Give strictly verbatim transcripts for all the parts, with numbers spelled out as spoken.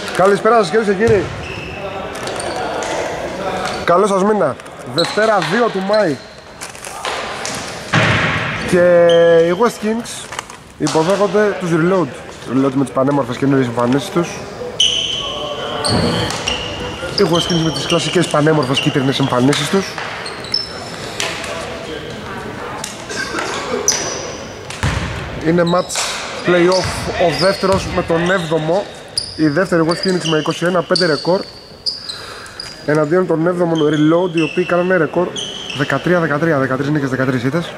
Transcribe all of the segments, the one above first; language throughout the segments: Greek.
Καλησπέρα σας κυρίες και κύριοι. Καλό σας μήνα. Δευτέρα δύο του Μάη. Και οι West Kings υποδέχονται τους Reload. Reload με τις πανέμορφες καινούριες εμφανίσεις τους. Οι West Kings με τις κλασικές πανέμορφες κίτρινες εμφανίσεις τους. Είναι match play-off ο δεύτερος με τον έβδομο. Η δεύτερη West Kings με είκοσι ένα πέντε ρεκόρ εναντίον των έβδομων Reload, οι οποίοι κάνανε ρεκόρ δεκατρία δεκατρία, δεκατρείς νίκες, δεκατρείς ήττες.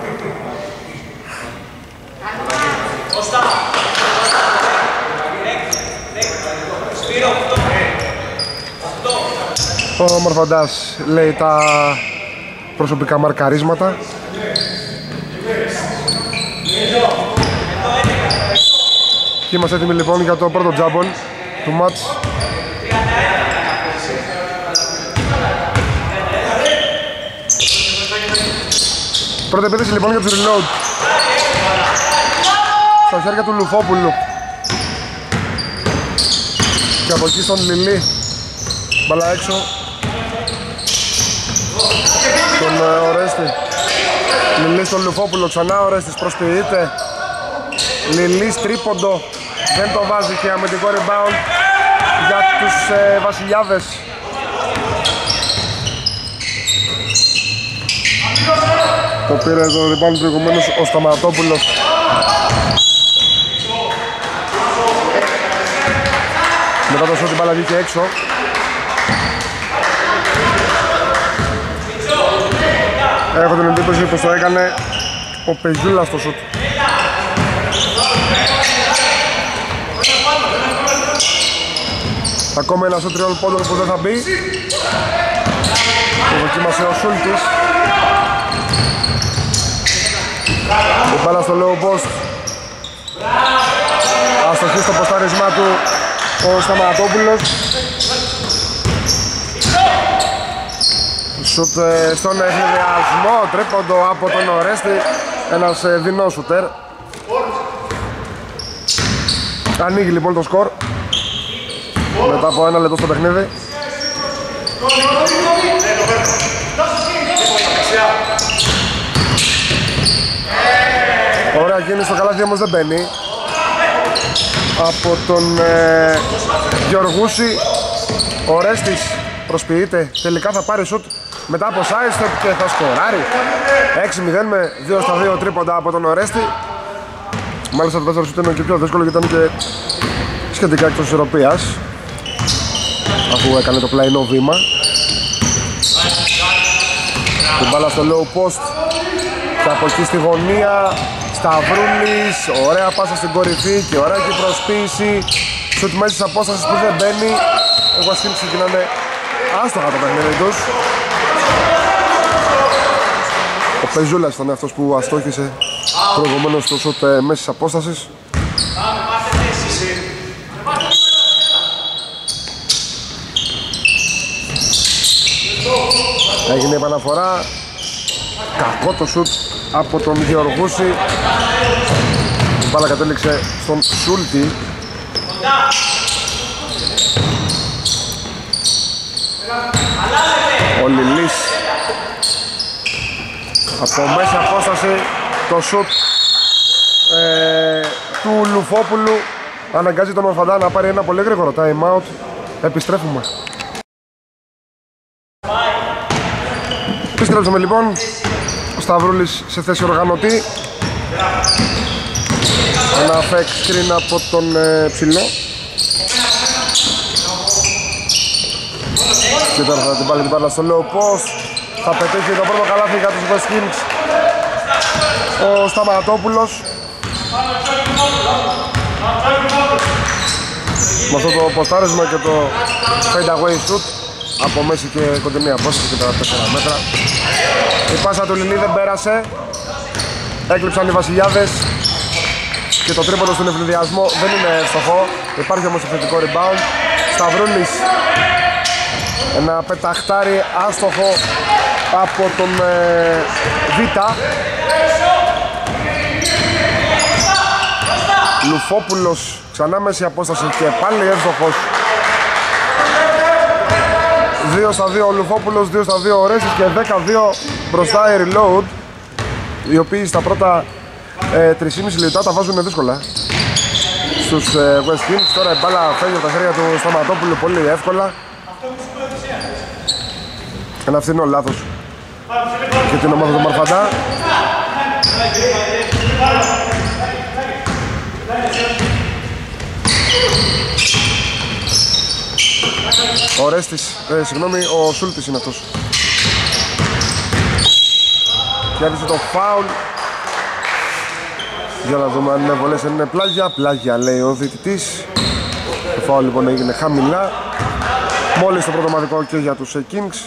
Ο Μορφαντάς λέει τα προσωπικά μαρκαρίσματα. Και είμαστε έτοιμοι λοιπόν για το πρώτο τζάμπον του μάτς. Πρώτη επίθεση λοιπόν για τους Reload. Στα χέρια του Λουφόπουλου. Και από εκεί στον Λιλί. Μπαλά έξω. Τον uh, Ορέστη. Λιλί στον Λουφόπουλο, ξανά Ορέστης προσποιείται. Λιλίς τρίποντο. Δεν το βάζει και αμυντικό rebound για τους ε, βασιλιάδες. Το πήρε το rebound προηγουμένως ο Σταματόπουλος. Μετά το σώτη μπάλα βγήκε έξω. Έχω την εντύπωση πως το έκανε ο Πεζούλας στο σούτ. Ακόμα ένα σούτ τριών πόντων που δεν θα μπει. Το δοκίμασε ο Σούλτης. Η μπάλα στο low post. Αστοχή στο ποστάρισμά του ο Σταματόπουλος. Σουτ στον ευνηδιασμό, τρίποντο από τον Ορέστη. Ένας δεινός σουτέρ. Ανοίγει λοιπόν το σκορ μετά από ένα λεπτό στο παιχνίδι. Ωραία κίνηση στο καλάθι, όμως δεν μπαίνει από τον ε, Γεωργούση. Ο Ρέστης προσποιείται, τελικά θα πάρει σουτ μετά από sidestep και θα σκοράρει. Έξι μηδέν με δύο στα δύο τρίποντα από τον Ορέστη. Μάλιστα το δεύτερο σουτ είναι και πιο δύσκολο γιατί ήταν και σχετικά εκτός ισορροπίας, αφού έκανε το πλαϊνό βήμα. Την μπάλα στο low post και από εκεί στη γωνία Σταυρούλης, ωραία πάσα στην κορυφή και ωραία και προσποίηση. Σουτ μέσης απόστασης που δεν μπαίνει. Ο West Kings ξεκινάνε άστοχα το παιχνίδι τους. Ο Πεζούλας ήταν αυτός που αστόχησε προηγουμένως στο σουτ μέσης απόστασης. Έγινε επαναφορά. Κακό το σουτ από τον Γεωργούση. Η μπάλα κατέληξε στον Σούλτη. Ο Λιλής από μέση απόσταση. Το σουτ ε, του Λουφόπουλου αναγκάζει τον Μορφαντά να πάρει ένα πολύ γρήγορο time out. Επιστρέφουμε. Επιστρέψαμε λοιπόν. Ο Σταυρούλης σε θέση οργανωτή. Ένα fake screen από τον ε, ψηλό. Και τώρα θα την πάλι την πάρει στο low post. Θα πετύχει το πρώτο καλάθι για τους West Kings ο Σταματόπουλος. Με αυτό το ποστάρισμα και το fade away shoot από μέση και κοντινή απόσταση και τα τέσσερα μέτρα. Η πάσα του Λιλί δεν πέρασε. Έκλειψαν οι βασιλιάδες. Και το τρίποντο στον ευνηδιασμό δεν είναι εύστοχο. Υπάρχει όμως επιθετικό rebound. Σταυρούλης. Ένα πεταχτάρι άστοχο από τον ε, Β. Λουφόπουλος ξανά μέση απόσταση και πάλι εύστοχος δύο στα δύο ο Λουφόπουλος, δύο στα δύο ο Ρέστης και δέκα δύο μπροστά η Reload, οι οποίοι στα πρώτα ε, τρία και μισό λεπτά τα βάζουν δύσκολα στους ε, West Kings. Τώρα η μπάλα φεύγει από τα χέρια του Σταματόπουλου πολύ εύκολα. Ένα φθηνό λάθος και την ομάδα του Μαρφαντά. Ο Ρέστης, ε, συγγνώμη, ο Σούλτης είναι αυτός. Κέρδισε το φάουλ. Για να δούμε αν είναι βολές, αν είναι πλάγια. Πλάγια λέει ο διαιτητής. Το φάουλ λοιπόν έγινε χαμηλά. Μόλις το πρώτο μαδικό και για τους Kings.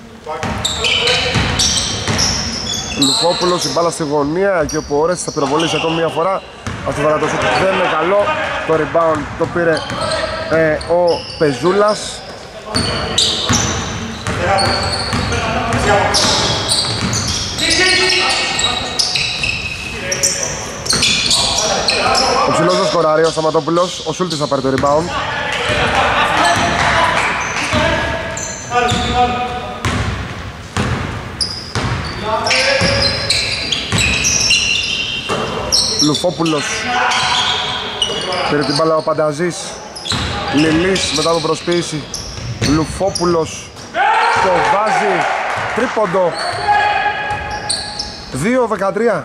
Λουφόπουλος, η μπάλα στη γωνία, εκεί όπου ο Ρέστης θα πυροβολήσει ακόμη μια φορά. Αυτή φορά το σούτ δεν είναι καλό. Το rebound το πήρε ε, ο Πεζούλας. Ο ψηλός δεν σκοράρει, ο Σταματόπουλος, ο Σούλτης θα πάρει το rebound. Λουφόπουλος πήρε την μπάλα ο Πανταζής. Λιλής μετά από προσποίηση. Λουφόπουλος το βάζει τρίποντο. Δύο δεκατρία.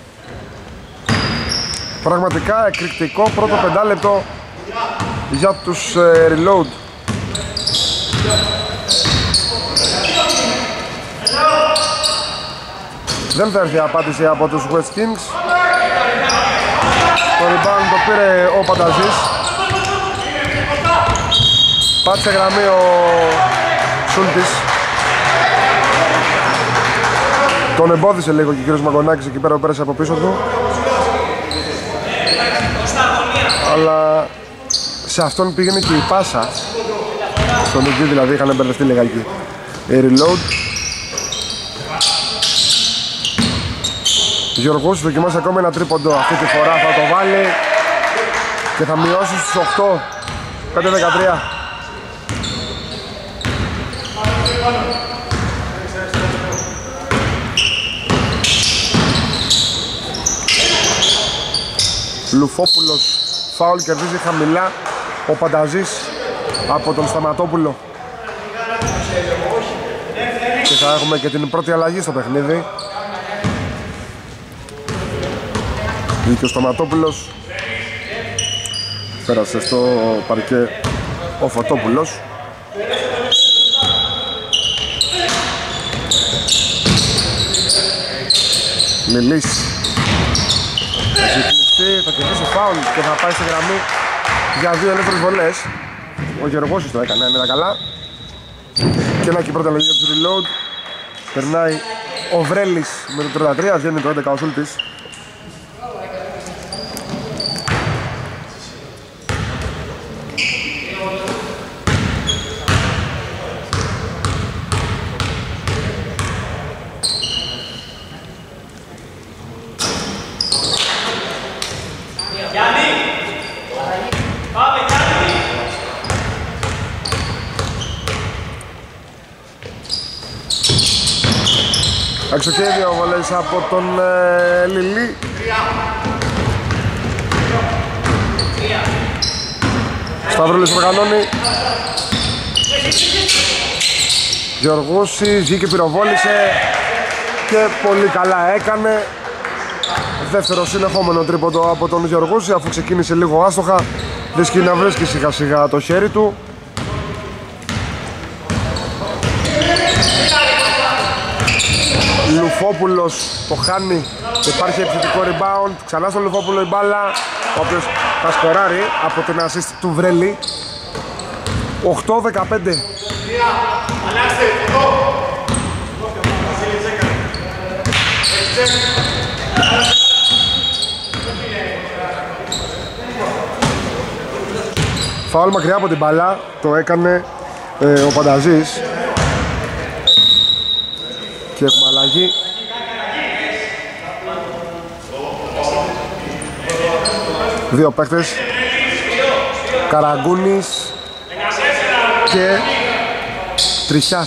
Πραγματικά εκρηκτικό πρώτο πεντάλεπτο για τους ε, Reload. Δεν θα έρθει απάντηση από τους West Kings. Το rebound το πήρε ο Πανταζής. Πάτησε γραμμή ο Σούλτης. Τον εμπόδισε λίγο και ο κύριος Μαγκονάκης εκεί πέρα που πέρασε από πίσω του. Αλλά σε αυτόν πήγαινε και η πάσα. Στον εκεί δηλαδή είχαν μπερδευτεί λιγάκι. Η Reload. Γιωργός δοκιμάσει ακόμα ένα τρίποντο. Αυτή τη φορά θα το βάλει και θα μειώσει στους οκτώ. πέντε δεκατρία. Λουφόπουλος φάουλ, κερδίζει χαμηλά ο Πανταζής από τον Σταματόπουλο. Και θα έχουμε και την πρώτη αλλαγή στο παιχνίδι. Και ο Σταματόπουλος πέρασε στο παρκέ ο Φωτόπουλος. Λιλής έχει κλειστεί, θα κερδίσει φάουλ και θα πάει στη γραμμή για δύο ελεύθερες βολές. Ο Γεωργόσης το έκανε, είναι καλά. Και ένα και πρώτα αλλαγή για τους Reload. Περνάει ο Βρέλης με το τριάντα τρία, βγαίνει το έντεκα ο Σούλτης. Αξοκέδιο βολές από τον ε, Λιλί. Σταυρούλης οργανώνει. Γεωργούσης βγήκε, πυροβόλησε και πολύ καλά έκανε. Δεύτερο συνεχόμενο τρίποντο από τον Γεωργούση, αφού ξεκίνησε λίγο άστοχα. Βρίσκει να βρίσκει σιγά σιγά το χέρι του. Λουφόπουλος το χάνει, υπάρχει επιθετικό rebound, ξανά στο Λουφόπουλο η μπάλα, ο οποίος θα σκοράρει από την assist του Βρέλη. οκτώ δεκαπέντε. Φάουλ μακριά από την μπάλα, το έκανε ε, ο Πανταζής. Και έχουμε αλλαγή. Δύο παίκτες, Καραγκούνης και Τρισιάς.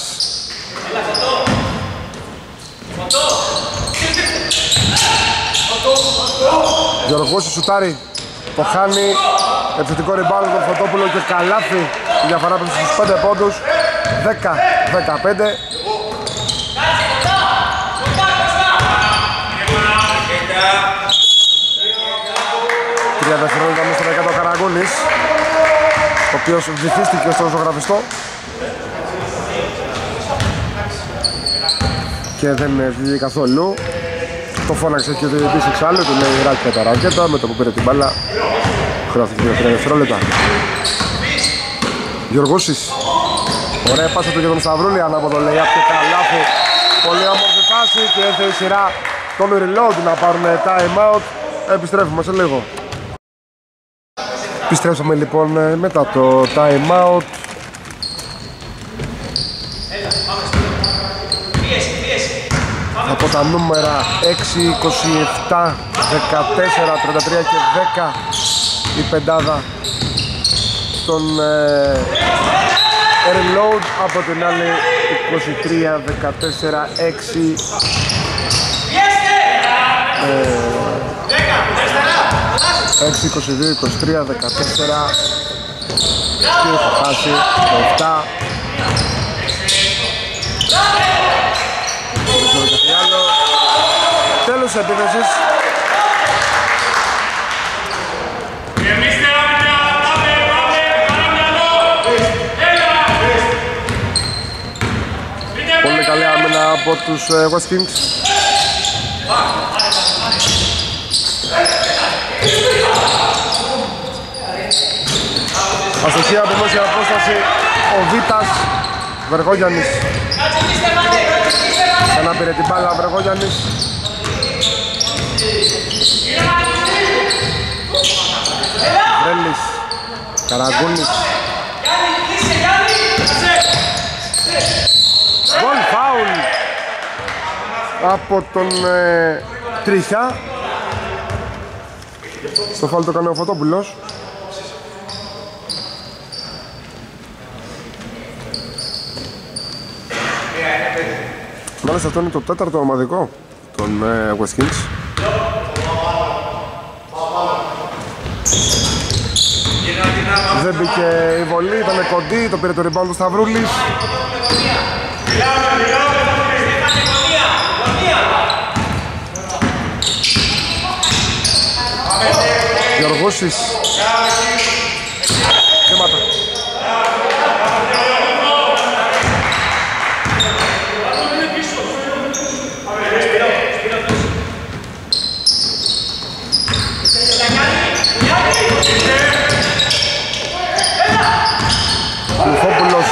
Γεωργός σουτάρει, το χάνει. Επιθετικό rebound τον Φωτόπουλο και καλάθι. Η διαφορά πέφτει στους πέντε πόντους. δέκα δεκαπέντε. Τρία δευτερόλεπτα μέσα στο δεκάτο ο Καραγκούνης, ο οποίος βυθίστηκε στο ζωγραφιστό και δεν βγήκε καθόλου. Το φώναξε και το διαιτητής εξάλλου, του λέει ράκια τα ράκετα. Με το που πήρε την μπάλα χρειάστηκε τρία δευτερόλεπτα. Γιωργούσης, ωραία πάσα του για τον Σταυρούλη, ανάποδο λέει από το καλάθι. Πολύ όμορφη φάση και έρθε η σειρά των reload να πάρουν time out. Επιστρέφουμε σε λίγο. Επιστρέψαμε λοιπόν μετά το time out. Από τα νούμερα έξι, είκοσι επτά, δεκατέσσερα, τριάντα τρία και δέκα η πεντάδα στον ε, reload, από την άλλη είκοσι τρία, δεκατέσσερα, έξι έξι, είκοσι δύο, είκοσι τρία, δεκατέσσερα και θα χάσει το επτά. Τέλος της επίθεσης. Πολύ καλή άμυνα από τους West Kings. Αστοχία από μέση απόσταση ο Βίτας Βεργόγιαννης. Ξανά πήρε την μπάλα ο Βεργόγιαννης. Βρέλης, Καραγκούνης. Γκολ φάουλ από τον ε, Τριχιά. Στο φάουλ το κάνει ο Φωτόπουλος. Μάλιστα αυτό είναι το τέταρτο ομαδικό των ε, West Kings. Δεν μπήκε η βολή, ήταν κοντή, το πήρε το rebound του Σταυρούλης. Γεωργούσης. Βήματα. Λουφόπουλος.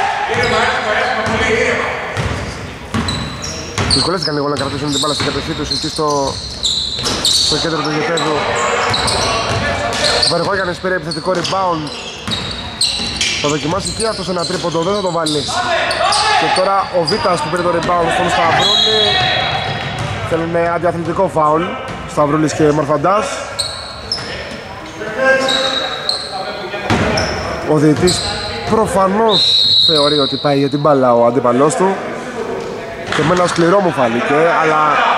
Δυσκολεύτηκαν λίγο να κρατήσουν την μπάλα στην κατοχή τους εκεί στο, στο κέντρο του γηπέδου. Ο Βεργόγιαννης πήρε επιθετικό rebound. Θα δοκιμάσει και αυτός ένα τρίποντο, δεν θα το βάλει. Και τώρα ο Βίτας που πήρε το rebound στον Σταυρούλη. Θέλουν αντιαθλητικό φάουλ. Σταυρούλης και Μορφαντάς. Ο διαιτητής προφανώς θεωρεί ότι πάει για την μπάλα ο αντίπαλός του. Και εμένα σκληρό μου φάνηκε, αλλά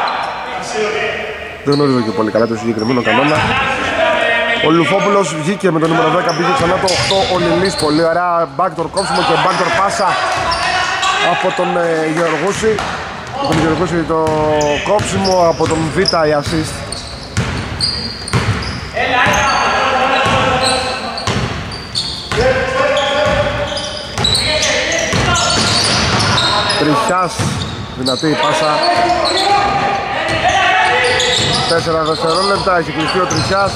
δεν γνωρίζω και πολύ καλά το συγκεκριμένο κανόνα. Ο Λουφόπουλος βγήκε με το νούμερο δέκα, πήγε ξανά το οκτώ ο Λιλής. Πολύ ωραία backdoor κόψιμο και backdoor πάσα από τον ε, Γεωργούση. Τον Γεωργούση το κόψιμο, από τον Β η assist. Τριχιάς, δυνατή η πάσα. Τέσσερα δευτερόλεπτα, έχει κλειστεί ο Τριχιάς.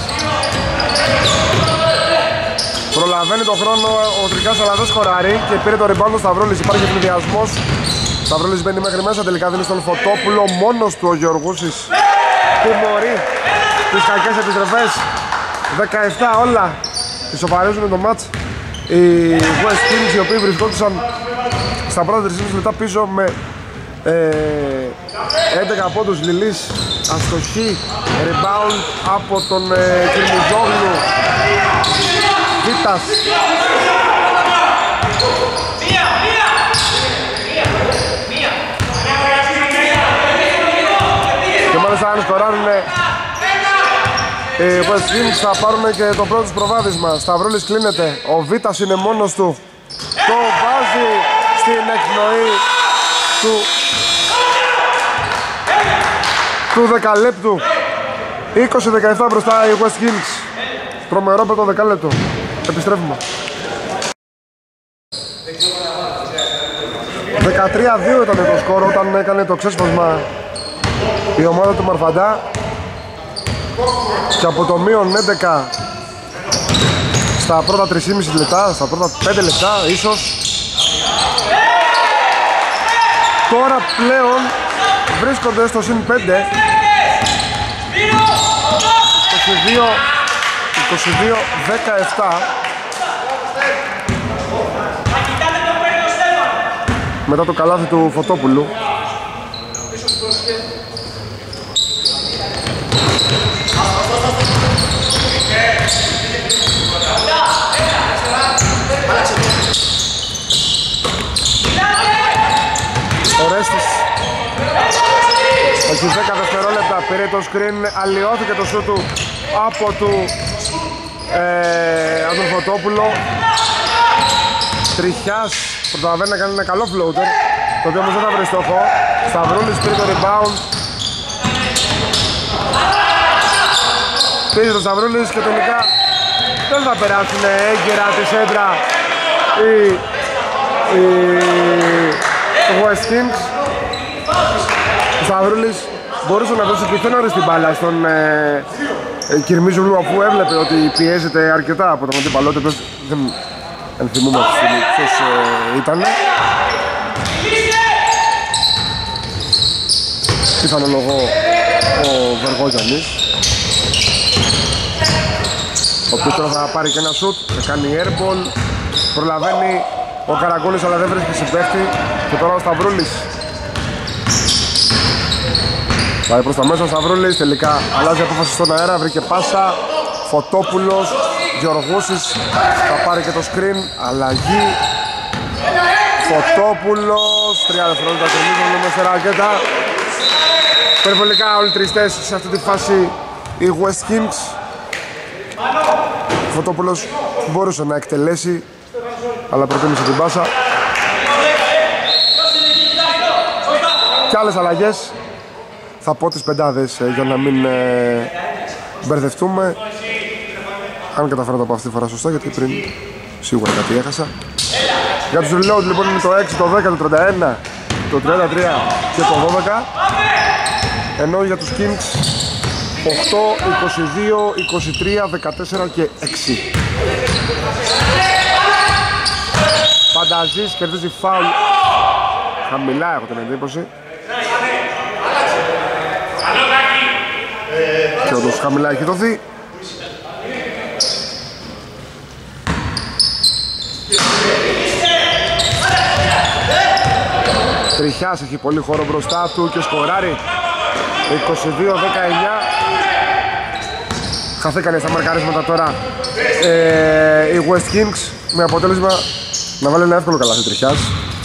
Προλαβαίνει τον χρόνο ο Τριχιάς, αλλά δεν σκοράρει και πήρε το rebound του Σταυρούλης. Υπάρχει ευνηδιασμός. Σταυρούλης μπαίνει μέχρι μέσα, τελικά δίνει στον Φωτόπουλο. Μόνος του ο Γεωργούσης τιμωρεί τις κακές επιστροφές. δεκαεπτά όλα ισοφαρίζουν το μάτς. Οι West Kings, οι οποίοι βρισκόντουσαν στα πρώτα τρία και μισό λεπτά πίσω με ε, έντεκα πόντους. Λιλής, αστοχή, rebound από τον ε, Κυρμουζόγλου. Βίτας. αν σκοράρουνε οι West Kings θα πάρουν και το πρώτο τους προβάδισμα. Σταυρούλης κλείνεται, ο Βίτας είναι μόνος του, το βάζει στην εκπνοή του, του δεκαλέπτου. είκοσι δεκαεπτά μπροστά οι West Kings. Τρομερό πέτο δεκάλεπτο. Επιστρέφουμε. δεκατρία δύο ήταν το σκορ όταν έκανε το ξέσπασμα η ομάδα του Μαρφαντά. Και από το μείον έντεκα στα πρώτα τρία και μισό λεπτά, στα πρώτα πέντε λεπτά ίσως, τώρα πλέον βρίσκονται στο συν πέντε. είκοσι δύο δεκαεπτά. Μετά το καλάθι του Φωτόπουλου. Ο Ρέστης έχει δέκα δευτερόλεπτα, πήρε το screen, αλλοιώθηκε το σούτ του από του ε, από τον Φωτόπουλο. Τριχιάς προλαβαίνει να κάνει ένα καλό floater, το οποίο όμως δεν θα βρει στόχο. Σταυρούλης πήρε το rebound, πήρε το Σταυρούλης και τελικά δεν θα περάσουν έγκαιρα τη σέντρα οι, οι West Kings. Ο Σταυρούλης μπορούσε να δώσει και πιο νωρίς την μπάλα στον ε, ε, Κυρμίζουλου, αφού έβλεπε ότι πιέζεται αρκετά από τον αντίπαλό του. Δεν ενθυμούμε αυτή τη στιγμή ποιος ε, ήταν. Πιθανολογώ ο Βεργόγιαννης, ο οποίος τώρα θα πάρει και ένα σουτ, θα κάνει airball, προλαβαίνει ο Καραγκόλης αλλά δεν βρίσκει συμπαίχτη. Και τώρα ο Σταυρούλης πάει προς τα μέσα, ο Σταυρούλης τελικά αλλάζει απόφαση στον αέρα, βρήκε πάσα. Φωτόπουλος, Γεωργούσης θα πάρει και το screen, αλλαγή. Φωτόπουλος, τρία δευτερόλεπτα κερδίζουν με σε ρακέτα. Περιβολικά όλοι τριστές σε αυτή τη φάση οι West Kings. Φωτόπουλος μπορούσε να εκτελέσει, αλλά προτίμησε την πάσα. Και άλλες αλλαγές. Θα πω τις πεντάδες ε, για να μην ε, μπερδευτούμε. Αν καταφέρω να το πω αυτή τη φορά σωστά, γιατί πριν σίγουρα κάτι έχασα. Για τους reload λοιπόν είναι το έξι, το δέκα, το τριάντα ένα, το τριάντα τρία και το δώδεκα. Ενώ για τους Kings οκτώ, είκοσι δύο, είκοσι τρία, δεκατέσσερα και έξι. Φανταζής κερδίζει φάουλ χαμηλά, έχω την εντύπωση. Και όντως χαμηλά έχει δοθεί. Τριχιάς έχει πολύ χώρο μπροστά του και σκοράρει. είκοσι δύο δεκαεννιά. Χαθήκανε στα μαρκαρίσματα τώρα ε, οι West Kings, με αποτέλεσμα να βάλει ένα εύκολο καλάθι Τριχιάς.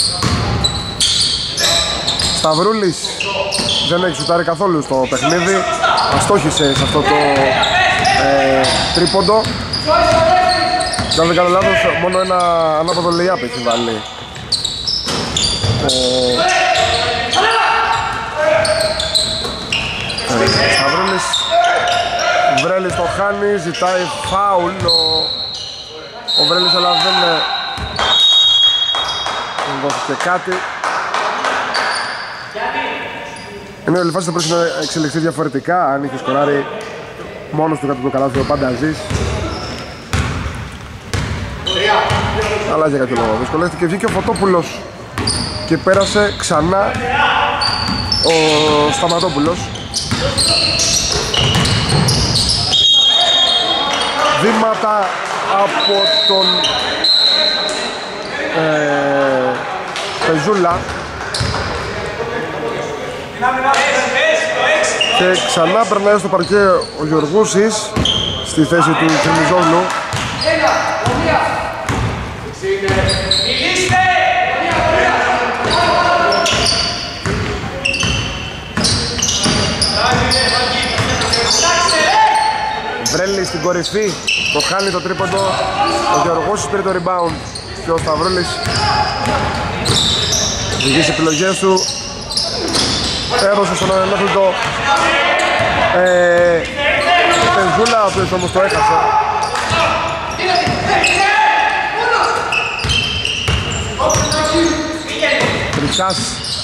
Σταυρούλης δεν έχει σουτάρει καθόλου στο παιχνίδι, αστόχησε σε αυτό το ε, τρίποντο. Και αν δεν κάνω λάθος, μόνο ένα ανάποδο lay-up έχει βάλει ο ε, Σταυρούλης. Βρέλης το χάνει, ζητάει φάουλ ο, ο Βρέλης, αλλά δεν, δεν δόθηκε κάτι. Ενώ η φάση θα πρέπει να εξελιχθεί διαφορετικά, αν είχε σκοράρει μόνος του κάτω το καλάθι ο Πανταζής. Αλλά για κάποιο λόγο δυσκολεύτηκε, βγήκε ο Φωτόπουλος και πέρασε ξανά ο Σταματόπουλος. Βήματα από τον ε, Πεζούλα. Και ξανά περνάει στο παρκέ ο Γεωργούσης στη θέση του Κυρμιζόγλου. στην κορυφή, το χάνει το τρίποντο, ο Γεωργούσης πήρε το rebound και ο Σταυρούλης δικές επιλογές του έδωσε στον ανενόχλητο ε, Πενζούλα, ο οποίος όμως το έχασε. Τριτσάς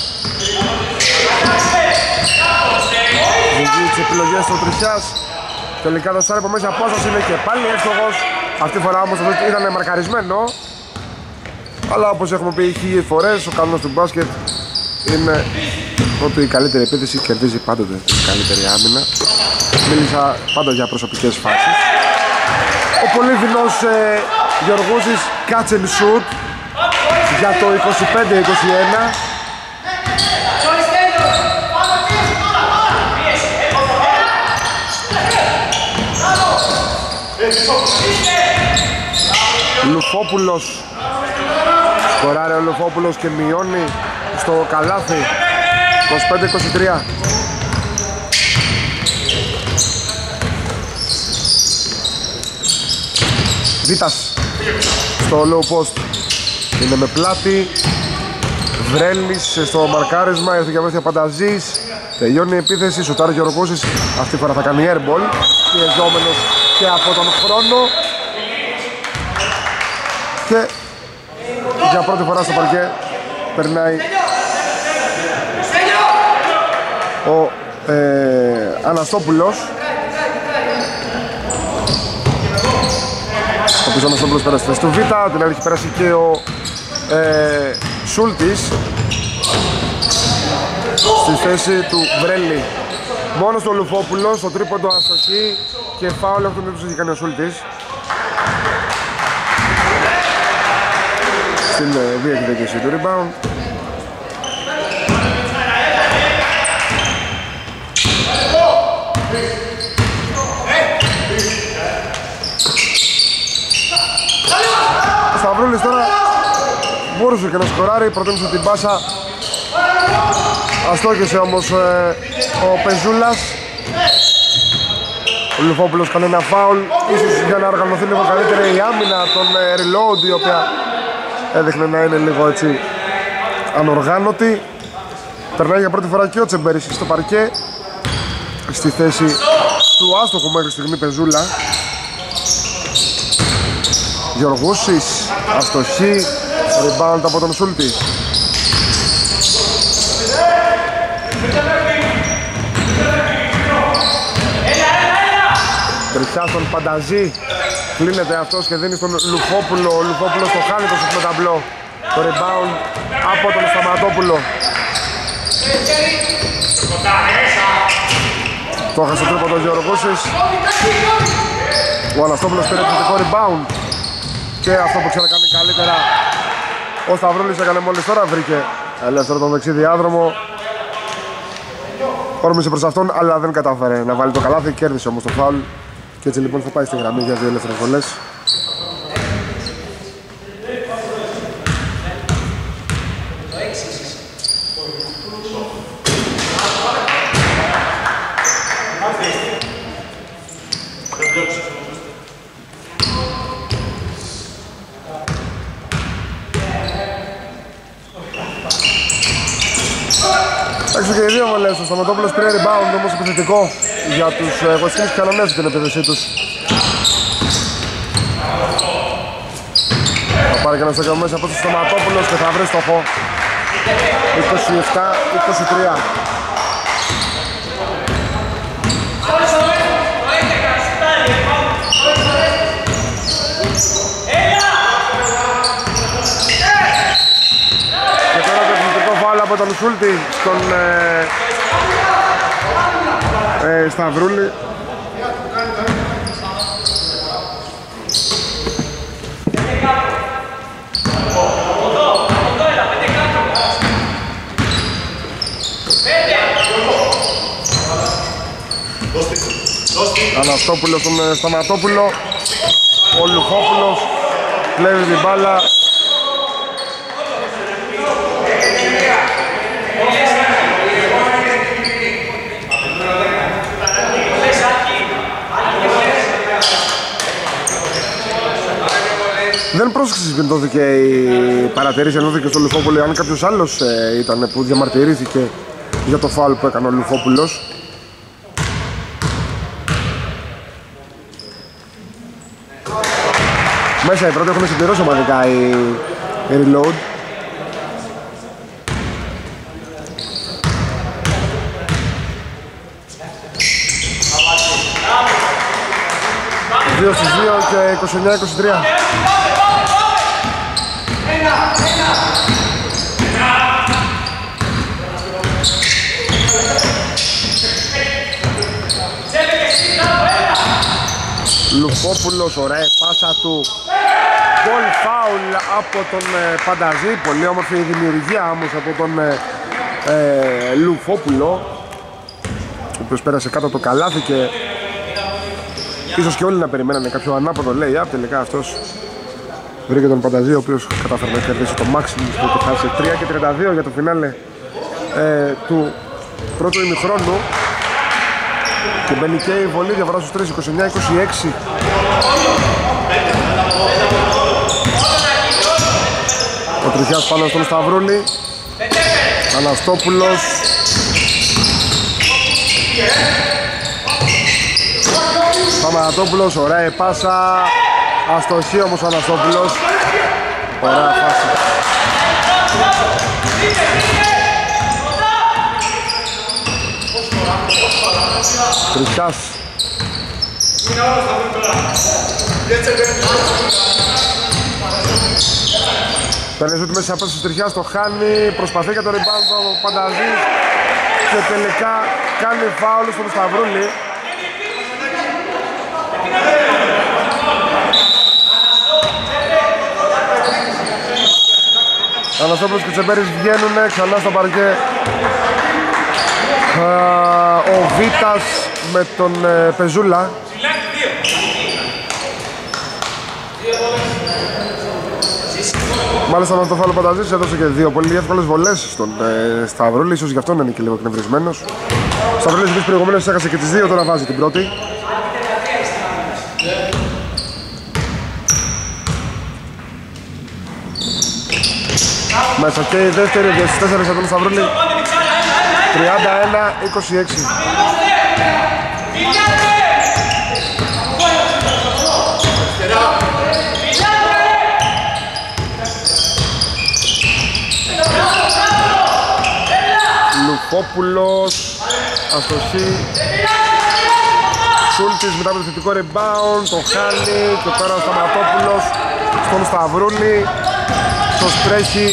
βγει τις επιλογές του Τριτσάς, τελικά το στάρει από μέσα απόσταση, είναι και πάλι εύστοχος. Αυτή τη φορά όμως ήταν μαρκαρισμένο, αλλά όπως έχουμε πει χίλιες φορές, ο κανόνας του μπάσκετ είναι ότι η καλύτερη επίθεση κερδίζει πάντοτε την καλύτερη άμυνα. Μίλησα πάντα για προσωπικές φάσεις. Ο πολύδινος ε, Γεωργούσης catch and shoot για το είκοσι πέντε είκοσι ένα. Λουφόπουλος, σκοράρει ο Λουφόπουλος και μειώνει στο καλάθι είκοσι πέντε είκοσι τρία. Βίτας στο low post, είναι με πλάτη. Βρέλης στο μαρκάρισμα, έρθει για βοήθεια Πανταζής, τελειώνει η επίθεση, σουτάρει Γεωργούσης, αυτή τη φορά θα κάνει airball, πιεζόμενος και από τον χρόνο και για πρώτη φορά στο παρκέ περνάει ο ε, Αναστόπουλος, ο οποίος Αναστόπουλος πέρασε στη θέση του Β, την άλλη έχει πέρασει και ο ε, Σούλτης στη θέση του Βρέλη. Μόνος του Λουφόπουλος, το τρίποντο αστοχή και φάουλ, αυτόν δεν τους έχει κάνει ο Σούλτης στην διεκδίκηση του rebound. Ο Σταυρούλης τώρα μπορούσε και να σκοράρει, προτίμησε την πάσα, αστόχησε όμως ε, ο Πεζούλας. Ο Λουφόπουλος κάνει ένα φάουλ, ίσως για να οργανωθεί λίγο καλύτερα η άμυνα των ε, reload, η οποία έδειχνε να είναι λίγο έτσι ανοργάνωτη. Περνάει για πρώτη φορά και ο Τσεμπέρης στο παρκέ, στη θέση του άστοχου μέχρι στιγμή Πεζούλα. Γεωργούσης, αστοχή, rebound από τον Σούλτη. Τριτσιά στον Πανταζή, κλείνεται αυτός και δίνει στον Λουφόπουλο. Ο Λουφόπουλος το χάνει το σωστό ταμπλό. Το rebound από τον Σταματόπουλο. Το έχασε τρίποντο ο Γεωργούσης. Ο Αναστόπουλος πήρε επιθετικό rebound. Και αυτό που ξανακάνει καλύτερα ο Σταυρούλης έκανε μόλις τώρα, βρήκε ελεύθερο τον δεξί διάδρομο. Όρμησε προς αυτόν, αλλά δεν κατάφερε να βάλει το καλάθι, κέρδισε όμως το φάουλ. Και έτσι λοιπόν θα πάει στη γραμμή για δύο ελεύθερες βολές. Έξω και οι δύο βολές, ο Σταματόπουλος πήρε rebound, όμως επιθετικό για τους ε, βασικούς κανονές την επίθεσή τους. Θα πάρει και ένα στέκο μέσα από τον Σταματόπουλος και θα βρει στόχο. είκοσι επτά είκοσι τρία. Από τον Σούλτη στον ε, ε, Σταυρούλη. Αναστόπουλος στον Σταματόπουλο. Ο Λουφόπουλος κλέβει την μπάλα. Δεν πρόσεξες πριν δόθηκε η παρατηρήση, ενώ δόθηκε στο Λουφόπουλο, αν κάποιος άλλος ε, ήταν που διαμαρτυρήθηκε για το φάουλ που έκανε ο Λουφόπουλος. Μέσα οι πρώτοι έχουν συμπληρώσει ομαδικά η, η reload. δύο στις δύο και είκοσι εννιά είκοσι τρία. Λουφόπουλος, ωραία πάσα του. Γκολ φάουλ από τον ε, Πανταζή. Πολύ όμορφη η δημιουργία όμως από τον ε, ε, Λουφόπουλο, ο οποίος πέρασε κάτω το καλάθι και ίσως και όλοι να περιμένανε κάποιο ανάποδο lay-up. Τελικά αυτός βρήκε τον Πανταζή, ο οποίος κατάφερε να κερδίσει το maximum που χάσε τρία και τριάντα δύο για το φινάλε ε, του πρώτου ημιχρόνου. Και μπαίνει και η βολή, διαβράζει στους τρεις, είκοσι εννιά είκοσι έξι. Ο Τριχιάς πάνω στον Σταυρούλη. Αναστόπουλος. Σταματόπουλος, ωραία η πάσα. Αστοχή όμως ο Αναστόπουλος. Ωραία φάση. Τριχιάς. Παίρνει ζούτη μέσα σε απέσταση του Τριχιάς, το χάνει, προσπαθεί για το rebound ο Πανταζής και τελικά κάνει φάουλ στον Σταυρούλη. Αναστόπουλος και Τσεμπέρης βγαίνουνε ξανά στο παρκέ. Ο Βίτας με τον ε, Πεζούλα. Μάλιστα με το φάουλ Πανταζής έδωσε και δύο πολύ εύκολες βολές στον ε, Σταυρούλη. Ίσως γι' αυτό είναι και λίγο εκνευρισμένος. Ο Σταυρούλης επίσης προηγουμένως έχασε και τις δύο, τώρα βάζει την πρώτη. Μέσα και η δεύτερη, δύο τέσσερα από τον Σταυρούλη. τριάντα ένα είκοσι έξι. Λουφόπουλος, αστοχή. Σούλτης μετά από το θετικό rebound, το χάνει και τώρα ο Σταματόπουλος στον Σταυρούλη. Σος τρέχει.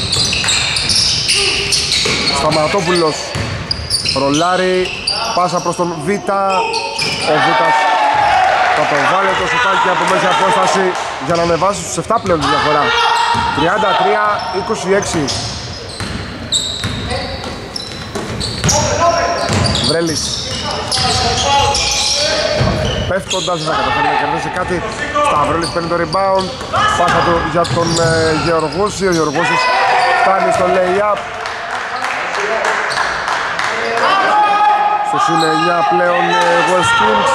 Σταματόπουλος ρολάρει, πάσα προς τον Βίτα. Ο Βίτας θα το βάλει το σουτάκι από μέση απόσταση για να ανεβάσει στους επτά πλέον τη διαφορά. τριάντα τρία είκοσι έξι. Βρέλης πέφτοντας δεν θα καταφέρει να κερδίσει κάτι. Σταυρούλης παίρνει το rebound, πάσα του για τον ε, Γεωργούση. Ο Γεωργούσης φτάνει στο lay-up. Στο συν εννιά πλέον ε, West Kings.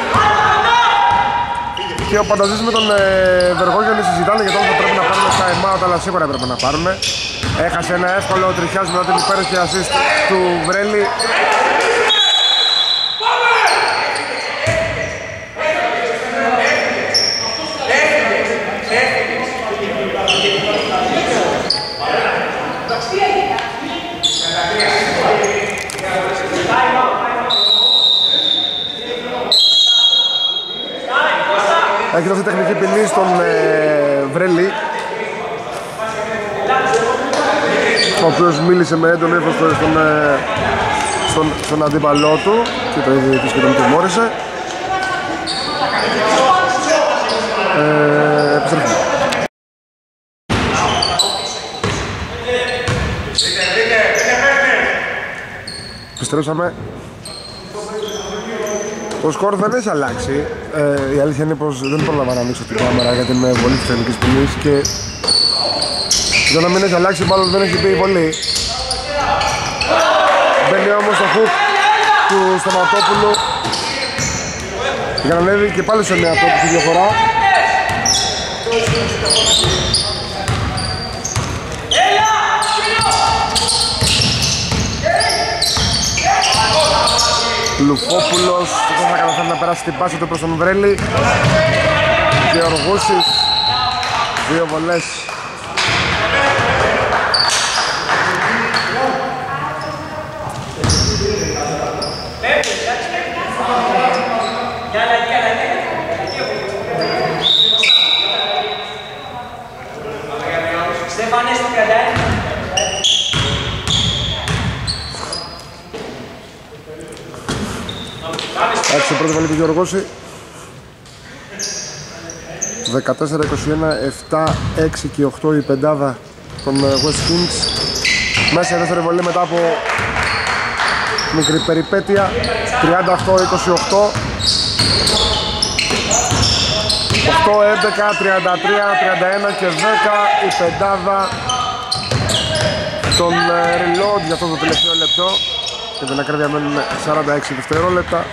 Και ο Πανταζής με τον ε, Βεργόγιαννη συζητάνε για το αν θα πρέπει να πάρουν time out, αλλά σίγουρα έπρεπε να πάρουν. Έχασε ένα εύκολο Τριχιάς μετά την υπέροχη assist του Βρέλη. Έχει δώσει τεχνική ποινή στον ε, Βρέλη, ο οποίος μίλησε με έντονο ύφος στον, ε, στον, στον αντίπαλό του και το ίδιο και τον τιμώρησε. Ε, επιστρέφουμε. Επιστρέψαμε. Το σκορ δεν έχει αλλάξει. Ε, η αλήθεια είναι πως δεν πρόλαβα να ανοίξω την κάμερα γιατί είμαι βολή της τελικής ποινής και για να μην έχει αλλάξει μάλλον δεν έχει μπει η βολή. Μπαίνει όμως το hook του Σταματόπουλου για να ανέβει και πάλι σε μια πρώτη διαφορά. Λουφόπουλος δεν θα καταφέρει να περάσει την πάση του προς τον Βρέλη. Γεωργούσης, δύο βολές. Έτσι πρώτη βολή του Γεωργούση. δεκατέσσερα είκοσι ένα, επτά, έξι και οκτώ η πεντάδα των West Kings. Μέσα η δεύτερη βολή μετά από μικρή περιπέτεια. τριάντα οκτώ είκοσι οκτώ, οκτώ έντεκα, τριάντα τρία, τριάντα ένα και δέκα η πεντάδα των Reload για αυτό το τελευταίο λεπτό. Και την ακρίβεια μένουν σαράντα έξι δευτερόλεπτα.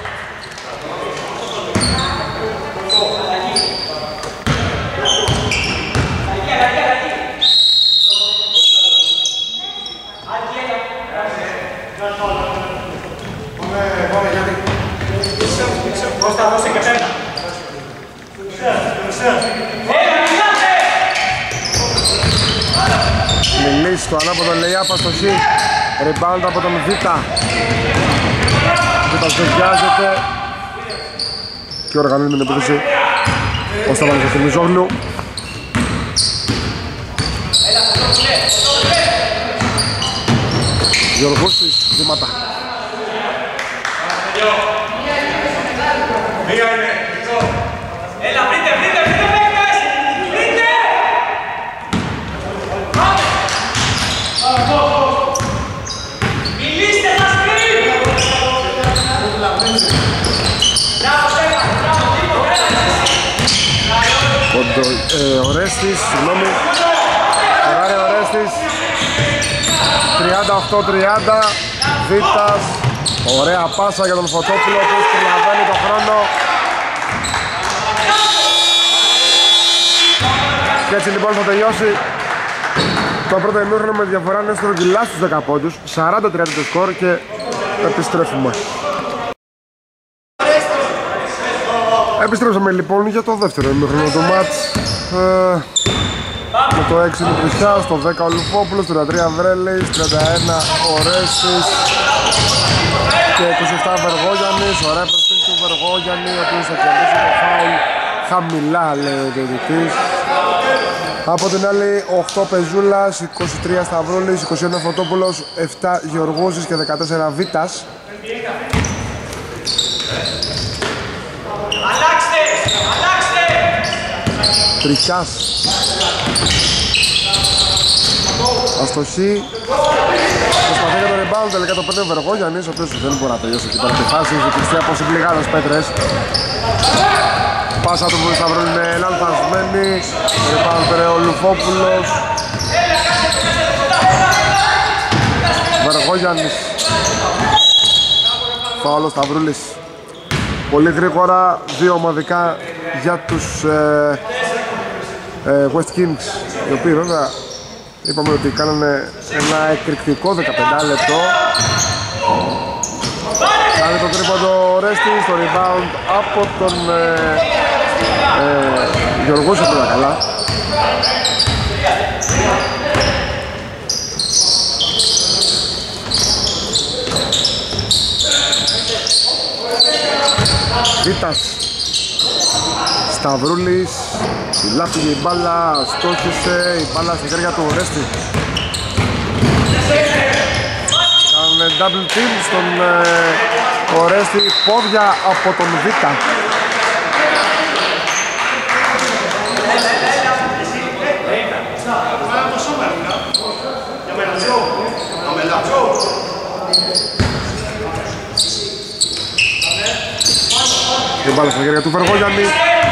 Μιλής στο ανάποδο lay-up αστοχή. Rebound από τον Βίτα. Βίτας δεσιάζεται και οργανώνει την επίθεση ο Σταύρος Θεμιζόγλου. Γεωργούσης, βήματα. Έλα, βρείτε, βρείτε, βρείτε παίκτες! Βρείτε! Μιλήστε στα σκριν! Μπράβο, Στέφαν, μπράβο, τίποτα, έλα, Ο Ρέστης, συγγνώμη. Φεράρι ο Ρέστης. τριάντα οκτώ τριάντα. Βίτας. Ωραία πάσα για τον Φωτόπουλο που προλαβαίνει τον χρόνο. Και έτσι λοιπόν θα τελειώσει το πρώτο ημίχρονο με διαφορά Νέστρο κιλά στους δέκα πόντους. σαράντα τριάντα το σκορ και επιστρέφουμε. Επιστρέψαμε λοιπόν για το δεύτερο ημίχρονο του μάτς. Ε, με το έξι του Τρισιάς, το δέκα ο Λουφόπουλος, τριάντα τρία Βρέλης, τριάντα ένα ο Ρέστης και είκοσι επτά Βεργόγιαννης. Ωραία προσθήκη του Βεργόγιαννη, ο οποίος θα κερδίσει το φάουλ χαμηλά, λέει ο διαιτητής. Από την άλλη οκτώ Πεζούλας, είκοσι τρία Σταυρούλης, είκοσι ένα Φωτόπουλος, επτά Γεωργούσης και δεκατέσσερα Βίτας. αλλάξτε, αλλάξτε! Τρισιάς. Αστοχή. Προσπαθεί για το rebound, τελικά το παίρνει ο Βεργόγιαννης, ο οποίος δεν μπορεί να τελειώσει εκεί πέρα τη φάση. Η Χριστία από συμπληγάδες πέτρες. Πάσα του Σταυρούλη είναι λανθασμένη. Rebound πήρε ο Λουφόπουλος. Βεργόγιαννης. Φάουλ ο Σταυρούλης. Πολύ γρήγορα, δύο ομαδικά για τους ε, ε, West Kings, οι οποίοι βέβαια είπαμε ότι κάνανε ένα εκρηκτικό δεκαπέντε λεπτό. Κάνει το τρίποντο Ρέστη, στο rebound από τον ε, ε, Γεωργούσο πρώτα καλά. Βίτας, Σταυρούλης, λάφτηκε η μπάλα, στόχισε η μπάλα στα χέρια του Ρέστη. Κάνουν double team στον ε, Ρέστη, πόδια από τον Βίτα. Η μπάλα στα χέρια του Βεργόγιαννη.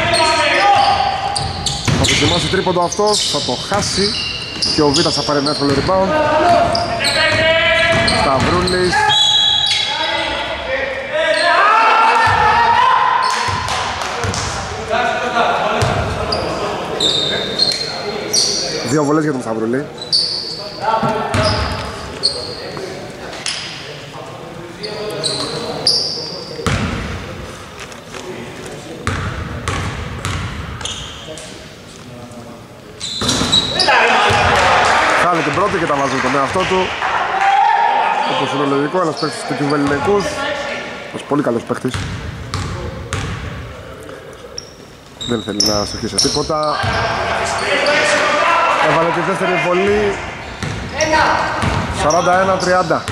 Θα δοκιμάσει τρίποντο αυτός, θα το χάσει και ο Βίτας θα πάρει ένα εύκολο rebound. Σταυρούλης. Δύο βολές για τον Σταυρούλη. Χάνει την πρώτη και τα βάζει τον εαυτό του. Όπως είναι λογικό, ένας παίκτης του κυβερνητικούς. Ένας πολύ καλός παίκτης. Δεν θέλει να στοχίσει τίποτα. Έβαλε τη δεύτερη βολή. σαράντα ένα τριάντα.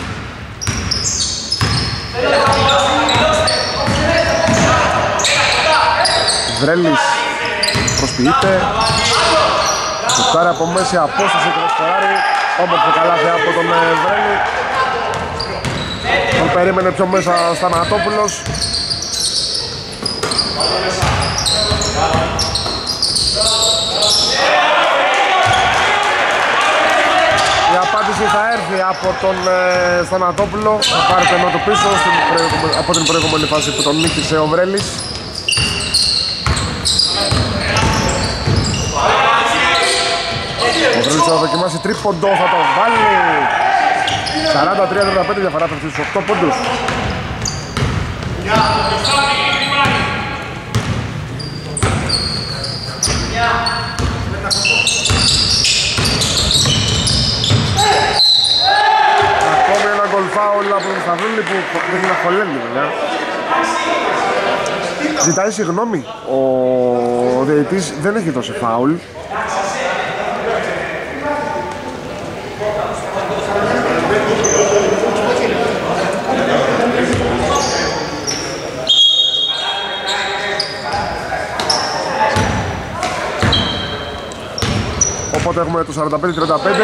Βρέλης προσποιείται. Σουτάρει από μέση απόσταση και το σκοράρει. Όμορφο καλάθι από τον Βρέλη. Τον περίμενε πιο μέσα ο Στανατόπουλος. Η απάντηση θα έρθει από τον ε, Στανατόπουλο. Θα πάρει το ενώ του πίσω στην, από την προηγούμενη φάση που τον νίκησε ο Βρέλης. Ο Βρέλης θα δοκιμάσει τρίποντο, θα το βάλει. σαράντα τρία τριάντα πέντε διαφορά πέφτει στους οκτώ πόντους. Ακόμη ένα γκολ φάουλ από τον Σταυρούλη που δεν είναι χωλένει βέβαια. Ζητάει συγγνώμη. Ο διαιτητής δεν έχει δώσει φάουλ. Οπότε έχουμε το σαράντα πέντε τριάντα πέντε.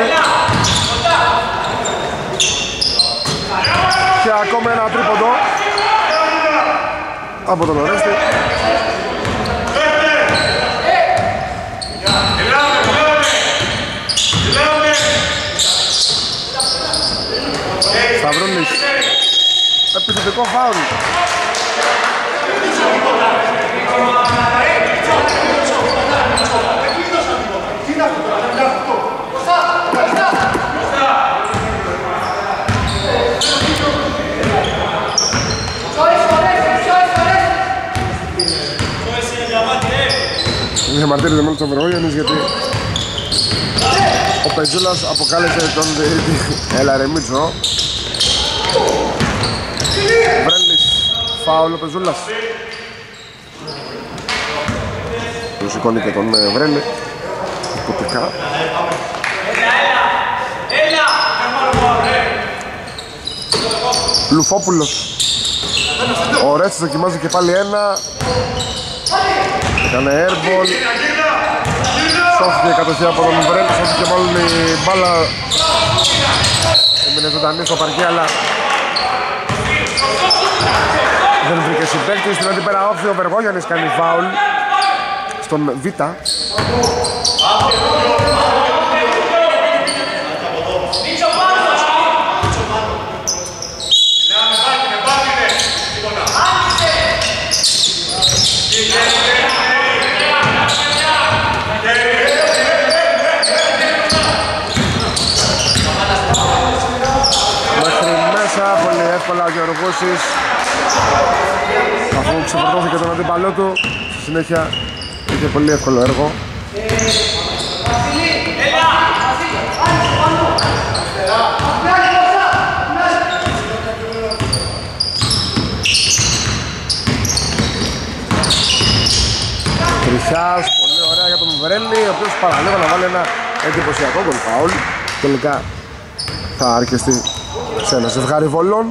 Και ακόμα ένα τρίποντο από τον Ορέστη. Σταυρούλης. Επιθετικό φάουλ. Διαμαρτύρεται μόνο τον Βεργόγιαννης γιατί ο Πεζούλας αποκάλεσε τον διαιτητή. Έλα ρε Μίτσο. Βρέλης, φάουλ ο Πεζούλας. Του σηκώνει και τον Βρέλη. Υποτικά. Λουφόπουλος. Ο Ρέστης δοκιμάζει και πάλι ένα. Έκανε airball. Σώθηκε η κατοχή από τον Βρέλη. Σώθηκε μάλλον η μπάλα. Έμεινε ζωντανή στο παρκέ αλλά δεν βρήκε συμπαίκτης. Στην αντίπερα όφη ο Βεργόγιαννης κάνει φάουλ στον Β. Πολύ εύκολα ο Γεωργούσης αφού ξεφορτώθηκε τον αντίπαλό του. Στη συνέχεια είχε πολύ εύκολο έργο. Τρισιάς, πολύ ωραία για τον Βρέλη, ο οποίος παραλίγο να βάλει ένα εντυπωσιακό γκολ φάουλ. Τελικά θα αρκεστεί σε ένα ζευγάρι βολών.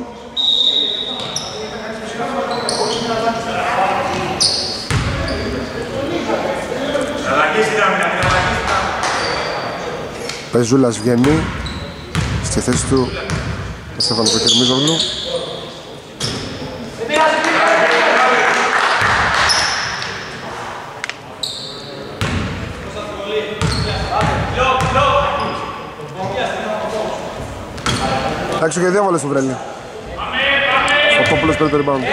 Πεζούλας βγαίνει στη θέση του ο Στέφανο Κοκερμίζογλου. Εντάξει και δύο βολές του Βρέλη. Ο Πόπουλος παίρνει το rebound.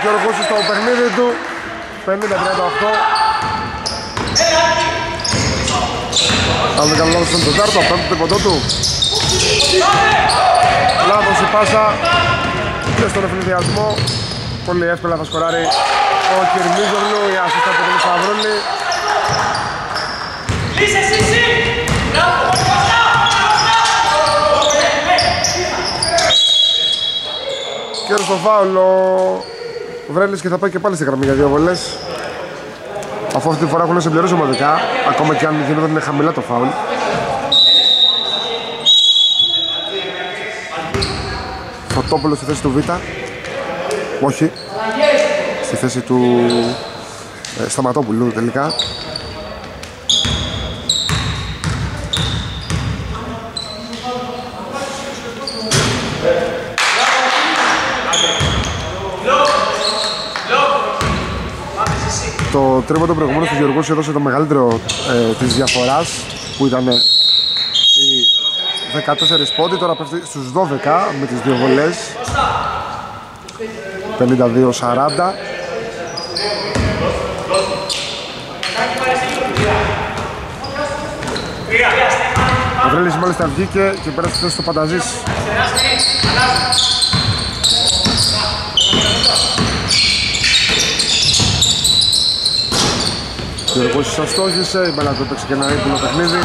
Γιώργος στο παιχνίδι του. πενήντα τριάντα οκτώ. Αν δεν κάνω λάθος στον τετάρτο, πέμπτο τεποντό του. Λάθος η πάσα και στον ευνηδιασμό. Πολύ εύκολα θα σκοράρει ο Κυρμίζογλου, η ασίστα από τον Σταυρούλη. Λύσε εσύ, εσύ! Και στο φάουλ ο Βρέλης και θα πάει και πάλι στη γραμμή για δύο βολές. Αφού αυτή τη φορά έχουν συμπληρώσει ομαδικά, ακόμα και αν γινόταν είναι χαμηλά το φάουλ. Φωτόπουλος στη θέση του Β. Όχι. Στη θέση του ε, Σταματόπουλου τελικά. Το τρίποντο προηγουμένως του Γεωργός έδωσε το μεγαλύτερο ε, της διαφοράς, που ήταν οι δεκατέσσερις πόντοι, τώρα πέφτει στους δώδεκα με τις δύο βολές. πενήντα δύο σαράντα. Ο Βρέλης μάλιστα βγήκε και πέρασε στη θέση του Πανταζής. Ο Γιώργος σας στόχισε, η μπάλα του έπαιξε και ένα ύπουλο παιχνίδι.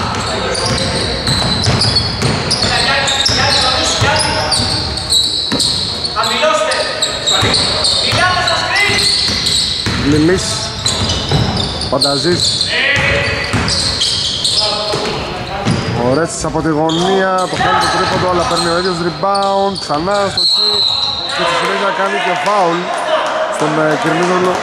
Λιλής, Πανταζής. Ο Ρέτσις από τη γωνία, το κάνει το τρίποντο, αλλά παίρνει ο ίδιος rebound, ξανά στο χ και στη συνέχεια κάνει και φάουλ στον Κυρμίζογλου.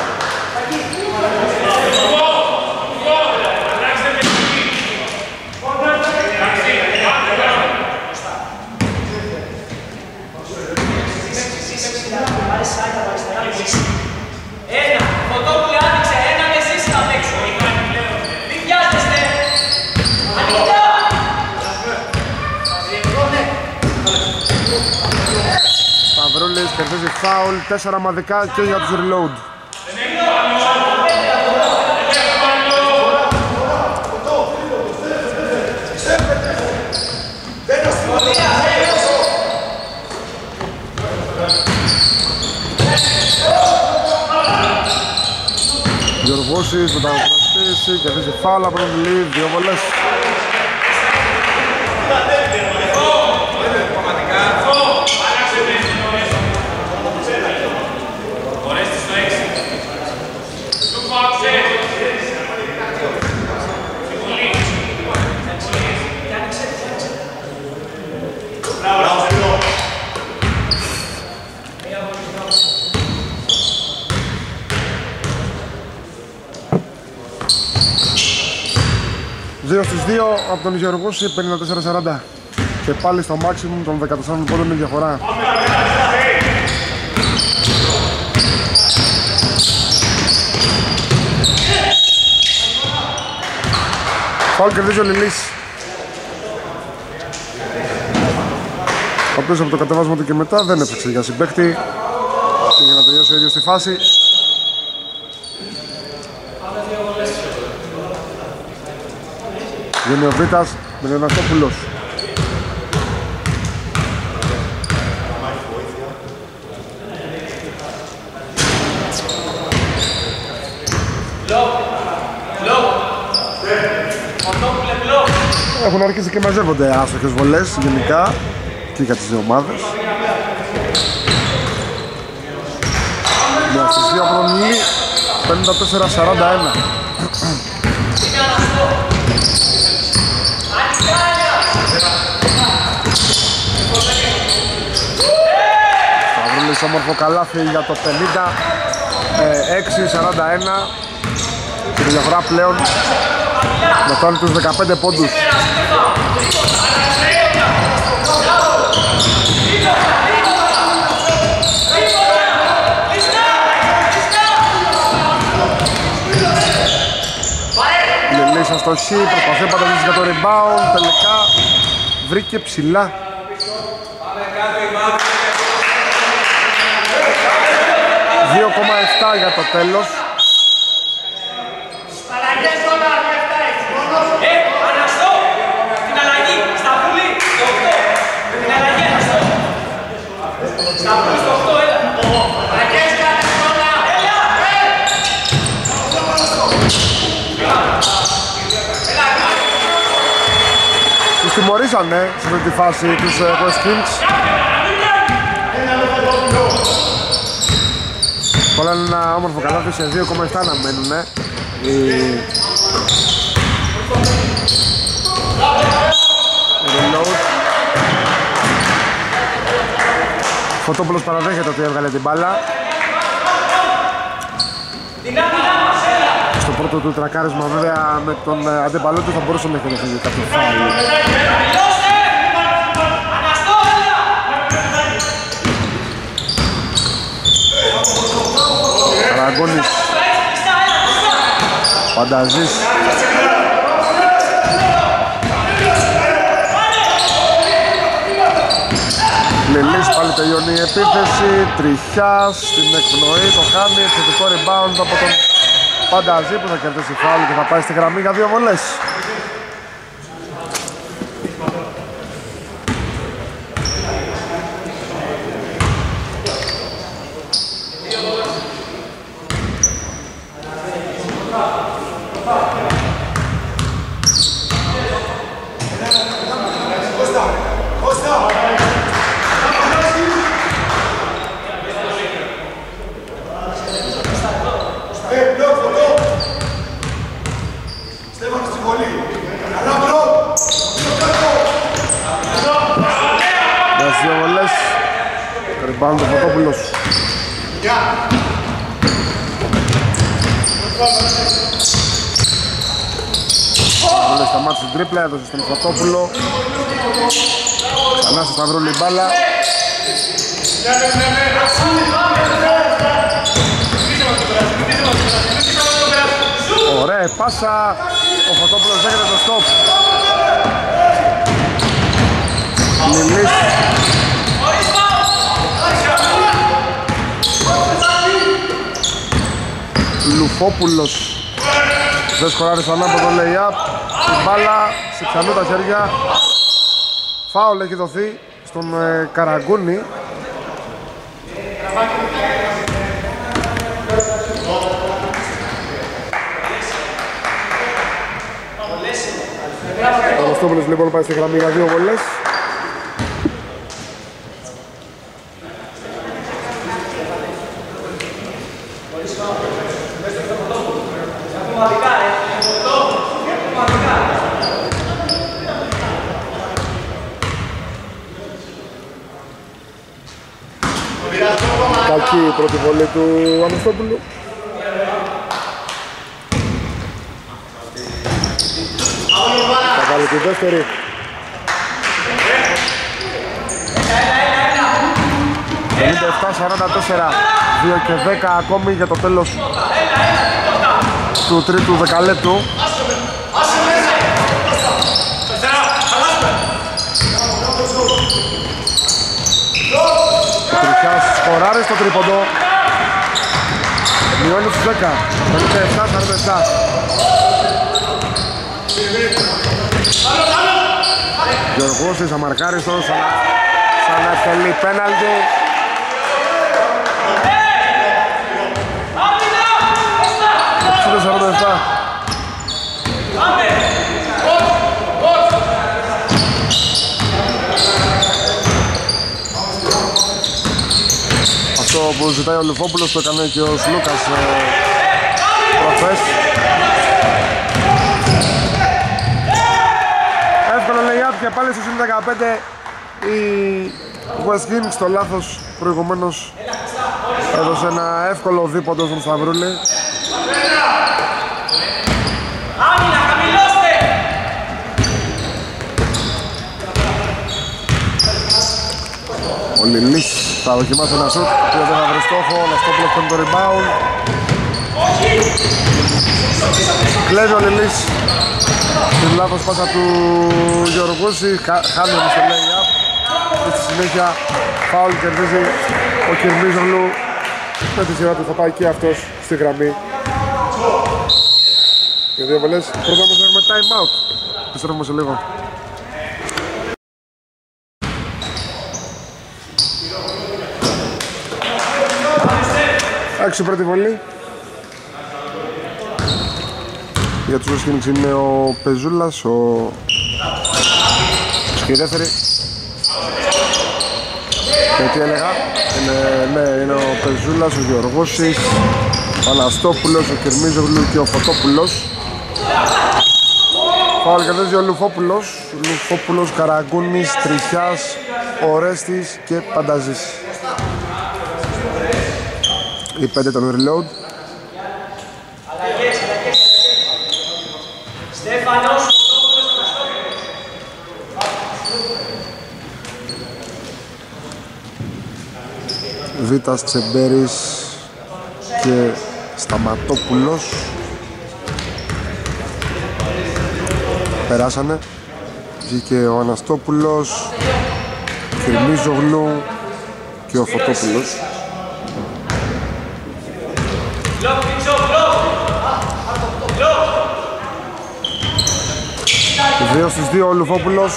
Σταυρούλης κερδίζει φάουλ, τέσσερα μαδικά και για τους reload. Γιωργόσης με τα προσπίσει, κερδίζει φάουλ από τον Λιβ, δύο βολές. δύο στους δύο από τον Γεωργόση, πενήντα τέσσερα σαράντα. Και πάλι στο maximum των δεκατεσσάρων πόντων είναι διαφορά. Φάουλ κερδίζει ο Λιλής, ο οποίος από το κατεβάσμα του και μετά δεν έπαιξε για συμπαίχτη και για να τελειώσει ο ίδιος στη φάση. Βγαίνει ο Βίτας με τον Αστόπουλος. Έχουν αρχίσει και μαζεύονται άστοχες βολές γενικά και για τις δύο ομάδες. Με αστησία από τον Λί, πενήντα τέσσερα σαράντα ένα. Σταυρούλης όμορφο καλάθι για το πενήντα έξι σαράντα ένα και τη διαφορά πλέον να φτάνει τους δεκαπέντε πόντους. Λελίσσα στο χ, προσπαθεί πάντα για το rebound, τελικά βρήκε ψηλά. δύο κόμμα επτά για το τέλος. Ε, Αναστό, την αλλαγή, στα πουλή, το οκτώ. Την αλλαγή, Αναστό. Στα πουλή, στο οκτώ, έλα. Αλλαγές, κάνε τώρα. Έλα. Τους τιμωρήσανε σε αυτή τη φάση τους West Kings. Πολλά είναι ένα όμορφο καλάθι σε δύο κόμμα επτά να μένουνε. Η... Reload. Φωτόπουλος παραδέχεται ότι έβγαλε την μπάλα. Στο πρώτο του τρακάρισμα βέβαια με τον αντίπαλό του θα μπορούσε να έχει δεχθεί κάποιο φάουλ. Καραγκόνης, Φανταζής. Λελής, πάλι τελειώνει η επίθεση, Τριχιάς στην εκπνοή, το χάνει, επιθετικό rebound από τον Φανταζή που θα κερδίσει φάουλ και θα πάει στη γραμμή για δύο βολές. Rebound ο Φωτόπουλος. Μόλις σταμάτησε την τρίπλα, έδωσε στον Φωτόπουλο. Ξανά στο Σταυρούλη η μπάλα. Ωραία πάσα, ο Φωτόπουλος δέχεται το στόπ. Λιλής. Λουφόπουλος δεν σκοράρει ξανά από το lay-up. Η μπάλα σε ξανού τα χέρια. Φάουλ έχει δοθεί στον ε, Καραγκούνη. Ο Ρωστόπουλος λοιπόν πάει στη γραμμή για δύο βολές. Κακή η πρώτη βολή του Αναστόπουλου. Θα βάλει τη δεύτερη. πενήντα επτά σαράντα τέσσερα, δύο και δέκα ακόμη για το τέλος του τρίτου δεκαλέπτου. Τριχιάς σκοράρει στο τρίποντο. Μειώνει στους δέκα, πενήντα επτά σαράντα επτά. Γιωργώσης αμαρκάριστος, σαν να θέλει πέναλτι. εξήντα σαράντα επτά. Αυτό που ζητάει ο Λουφόπουλος το έκανε και ο Σλούκας ε, προχθές. Εύκολο lay-up και πάλι στο συν δεκαπέντε η West Kings στο λάθος προηγουμένως έδωσε ένα εύκολο δίποντο στον Σταυρούλη. Ο Λιλής θα δοκιμάσει ένα σουτ που δεν θα βρει στόχο, ο Λαστόπουλος παίρνει το rebound. Κλέβει ο Λιλής την λάθος πάσα του Γεωργούση, χάνει όμως το lay-up και στη συνέχεια φάουλ κερδίζει ο Κυρμίζογλου Με τη σειρά του θα πάει και αυτός στη γραμμή. Για δύο βολές. Πρώτα όμως έχουμε time out. Επιστρέφουμε σε λίγο. Άξιο πρώτη βολή. Για τους Roskilde είναι ο Πεζούλας, ο... και η δεύτερη. Και τι έλεγα, είναι, ναι, είναι ο Πεζούλας, ο Γεωργούσης, ο Αναστόπουλος, ο Κερμίζογλου και ο Φωτόπουλος. Φάουλ κερδίζει ο Λουφόπουλος, Λουφόπουλος, Καραγκούνης, Τριχιάς, Ορέστης και Πανταζής. Οι πέντε των reload. Βίτας, Τσεμπέρης και Σταματόπουλος. Περάσανε. Βγήκε ο Αναστόπουλος, Κυρμίζογλου και ο Φωτόπουλος. Δύο στους δύο ο Λουφόπουλος.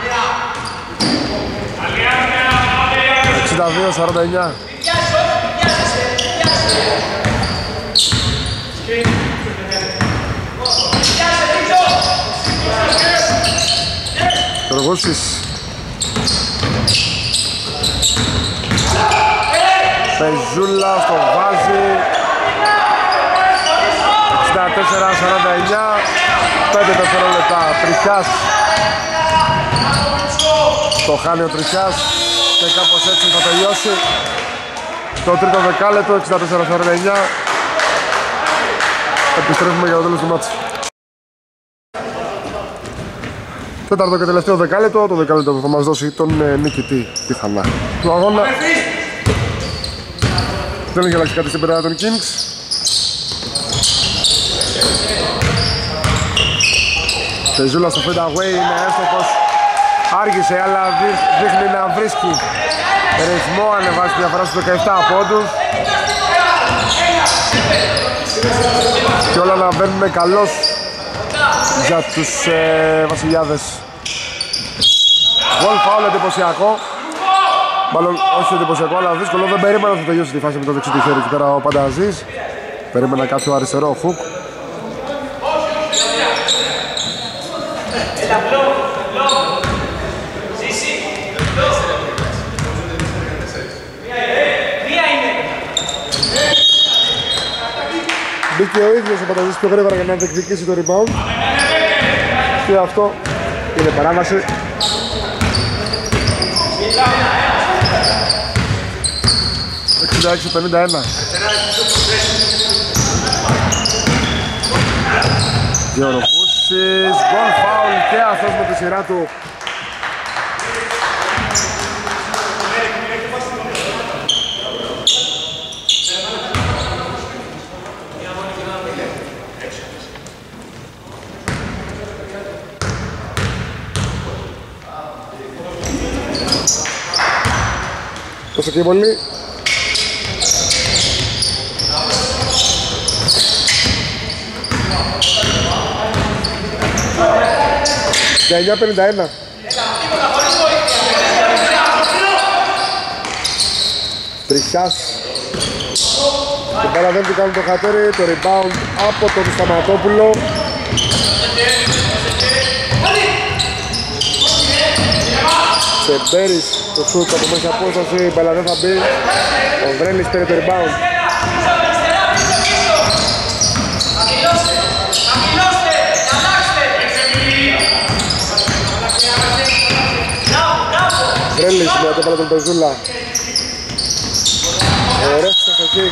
εξήντα δύο σαράντα εννιά. Τοργούσης. Πεζούλα στο βάζει. εξήντα τέσσερα σαράντα εννιά. πέντε δευτερόλεπτα. Τριχιάς. Το χάνει ο Τριχιάς και κάπως έτσι θα τελειώσει το τρίτο δεκάλεπτο. εξήντα τέσσερα σαράντα εννιά. Επιστρέφουμε για το τέλος του μάτς. Τέταρτο και τελευταίο δεκάλεπτο, το δεκάλεπτο που θα μας δώσει τον ε, νικητή πιθανά του αγώνα. Δεν έχει αλλάξει κάτι στην πεντάδα των Kings. Πεζούλα στο fade away είναι έστοχος. Άργησε αλλά δείχνει να βρίσκει ρυθμό, ανεβάζει τη διαφορά στους δεκαεπτά πόντους. Και όλα να βαίνουν καλώς για τους ε, βασιλιάδες. Γκολ φάουλ εντυπωσιακό. Μάλλον όχι εντυπωσιακό αλλά δύσκολο. Δεν περίμενα να θα τελειώσει τη φάση με το δεξί του χέρι εκεί πέρα ο Πανταζής. Περίμενα κάποιο αριστερό χουκ. Μπήκε ο ίδιος ο Πανταζής πιο γρήγορα για να διεκδικήσει το rebound. Και αυτό είναι παράβαση. εξήντα έξι πενήντα ένα. Γεωργούσης, γκολ φάουλ και αυτός με τη σειρά του. Πόσο και η βολή. δεκαεννιά πενήντα ένα. Τριχιάς. Και πέρα δεν του κάνουν το χατέρι, το rebound από τον Σταματόπουλο. Τσεμπέρης, το σούτ από μέσα απόσταση, μπαλά δεν θα μπει. Ο Βρέλης πήρε το rebound. Βρέλης με αντίπαλα τον Πεζούλα. Ωραίος σας εκεί.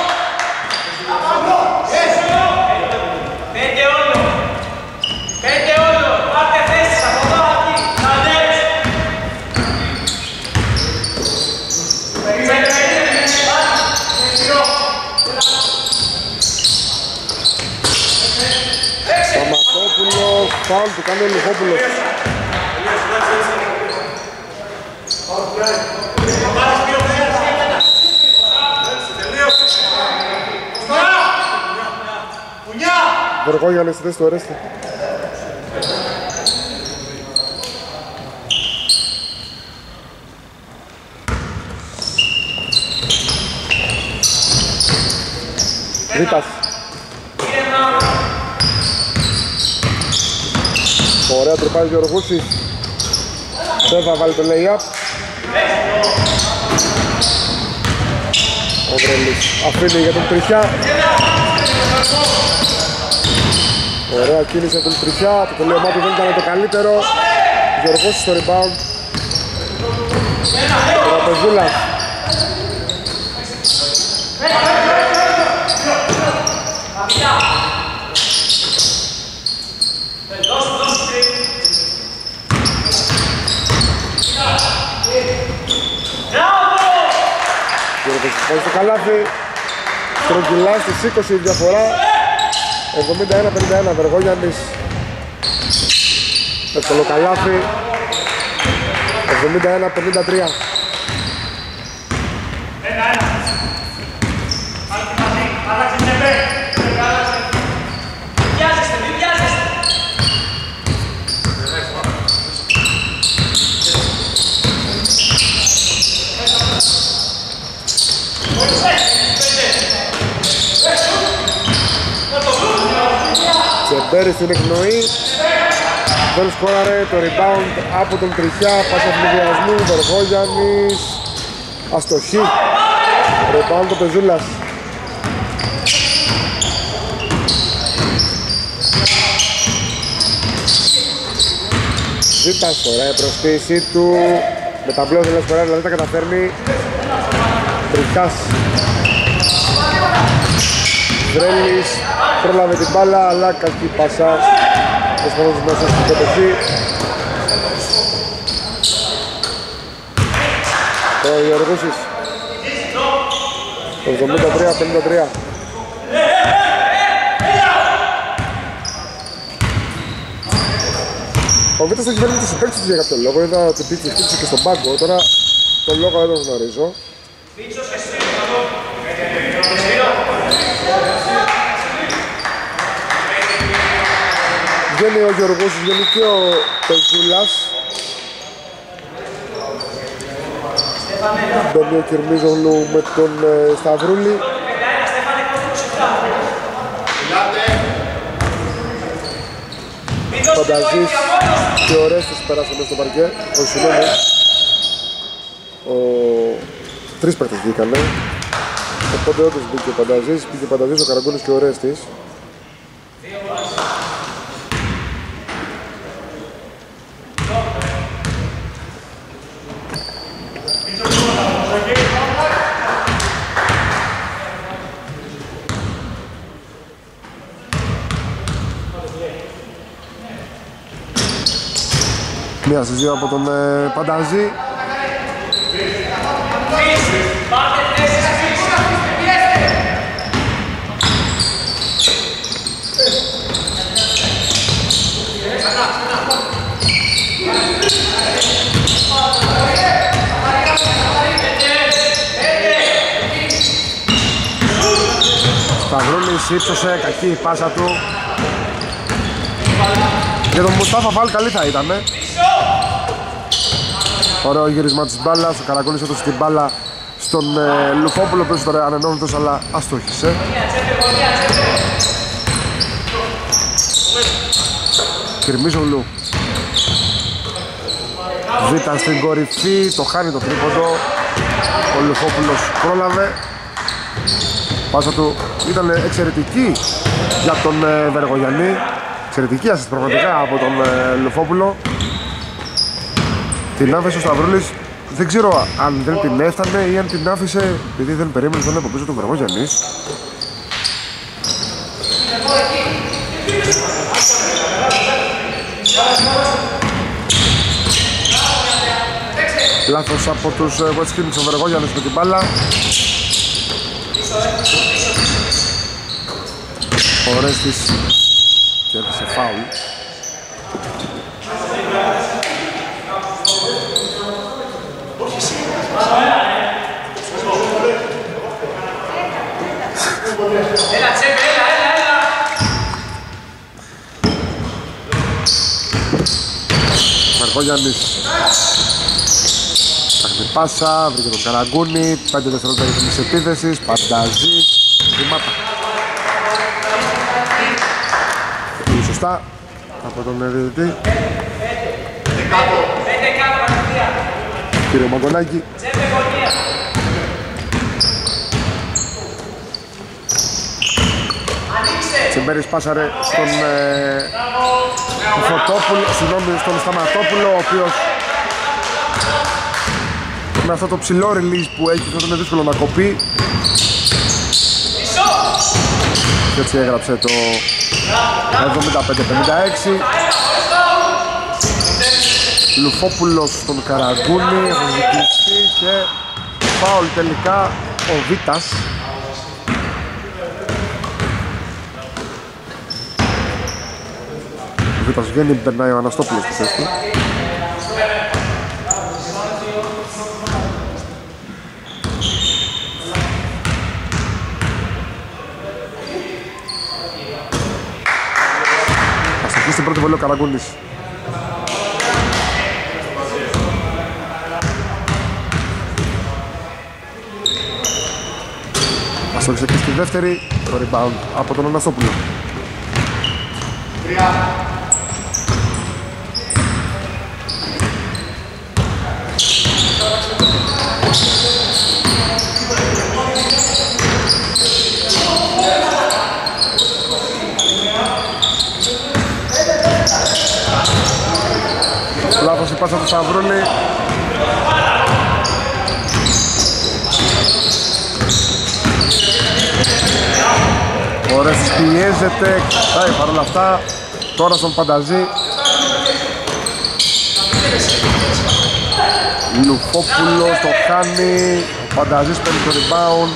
Πέντε όλο. Πέντε όλο. Πάρτε θέσεις από εδώ εκεί. Καλές. Σταματόπουλος, φάουλ του κάνει ο Λουφόπουλος. Βεργόγιαννης στη θέση του Ορέστη. Ρίτας. Ωραία τρυπάζει ο Γεωργούσης. Δεν θα βάλει το lay-up. Ο Βρέλης αφήνει για τον Τριχιά. Ωραία κίνηση από τον Τριχιά. Το τελείωμά του δεν ήταν το καλύτερο. Γεωργούσης στο rebound. Τραπεζούλας. Πάει στο καλάθι, στρογγυλά στις είκοσι η διαφορά, εβδομήντα ένα πενήντα ένα. Βεργόγιαννης εύκολο καλάθι, εβδομήντα ένα πενήντα τρία. Τσεμπέρι στην εκπνοή, δεν σκόραρε, το rebound από τον Τριχιά, πάσα φιλιδιασμού, Βεργόγιαννης, αστοχή, rebound ο Πεζούλας. Ζήτας, ωραία η προσποίησή του, με τα μπλό δεν σκοράρει, δηλαδή τα καταφέρνει. Τριχιάς. Βρέλης πρόλαβε την μπάλα, αλλά κακή πάσα. Προσπαθώντας μέσα στην κατοχή. Τώρα ο Γεωργούσης. εβδομήντα τρία πενήντα τρία. Ο Βίτας έχει βγάλει τους συμπαίκτες του για κάποιο λόγο. Είδα ότι πήγε χτύπησε και στον πάγκο. Τώρα τον λόγο δεν τον γνωρίζω. Βγαίνει ο Γεωργούσης, βγαίνει και ο Πεζούλας. Μπαίνει ο Κυρμίζογλου με τον ε, Σταυρούλη. Φανταζής και ο Ρέστης πέρασε μέσα στο παρκέ. Ο συγγνώμη. Ο... Τρεις παίκτες βγήκανε. Οπότε όντως μπήκε ο Φανταζής, μπήκε ο Φανταζής, ο Καραγκούνης και ο Ρέστης. Μία στις δύο από τον ε, Πανταζή. Σταυρούλης ύψωσε, κακή η πάσα του. Για τον Μουστάφα Φαλ καλή θα ήτανε. Ωραίο γύρισμα της μπάλας, ο Καραγκούνης έδωσε την μπάλα στον ε, Λουφόπουλο, ο οποίος τώρα ανενώνητος αλλά αστόχησε. Κυρμίζογλου. Β' στην κορυφή, το χάνει το τρίποντο. Ο Λουφόπουλος πρόλαβε. Πάσα του ήταν εξαιρετική για τον ε, Βεργογιαννή. Εξαιρετική assist πραγματικά από τον ε, Λουφόπουλο. Την άφησε ο Σταυρούλης, δεν ξέρω αν δεν την έφτανε ή αν την άφησε επειδή δεν περίμενε τον από πίσω του Βεργογιαννής. Λάθος από τους West Kings, ο Βεργόγιαννης με την μπάλα. Ο Ρέστης κέρδισε φάουλ. Βεργόγιαννης. Ψάχνει πάσα, βρήκε το Καραγκούνι. πέντε δευτερόλεπτα για την επίθεση. Πανταζής, βήματα. Είναι σωστά από τον διαιτητή. Κύριο Μαγκονάκη. Τσεμπέρης πάσαρε στον ε, Φωτόπουλο, συγγνώμη, στον Σταματόπουλο, ο οποίος με αυτό το ψηλό release που έχει θα είναι δύσκολο να κοπεί. Και έτσι έγραψε το εβδομήντα πέντε πενήντα έξι. Λουφόπουλος στον Καραγκούνι, έχουν ζητήσει και φάουλ τελικά ο Βίτας. Ο Βίτας βγαίνει, περνάει ο Αναστόπουλος στη θέση του. Θα σταθεί στην πρώτη βολή ο Καραγκούνης. Θα στοχίσει και στη δεύτερη, το rebound από τον Αναστόπουλο. Λάθος η πάσα του Σταυρούλη. Ο Ρέστης πιέζεται, κοιτάει παρόλα αυτά. Τώρα στον Πανταζή. Λουφόπουλος το κάνει. Ο Πανταζής παίρνει το rebound.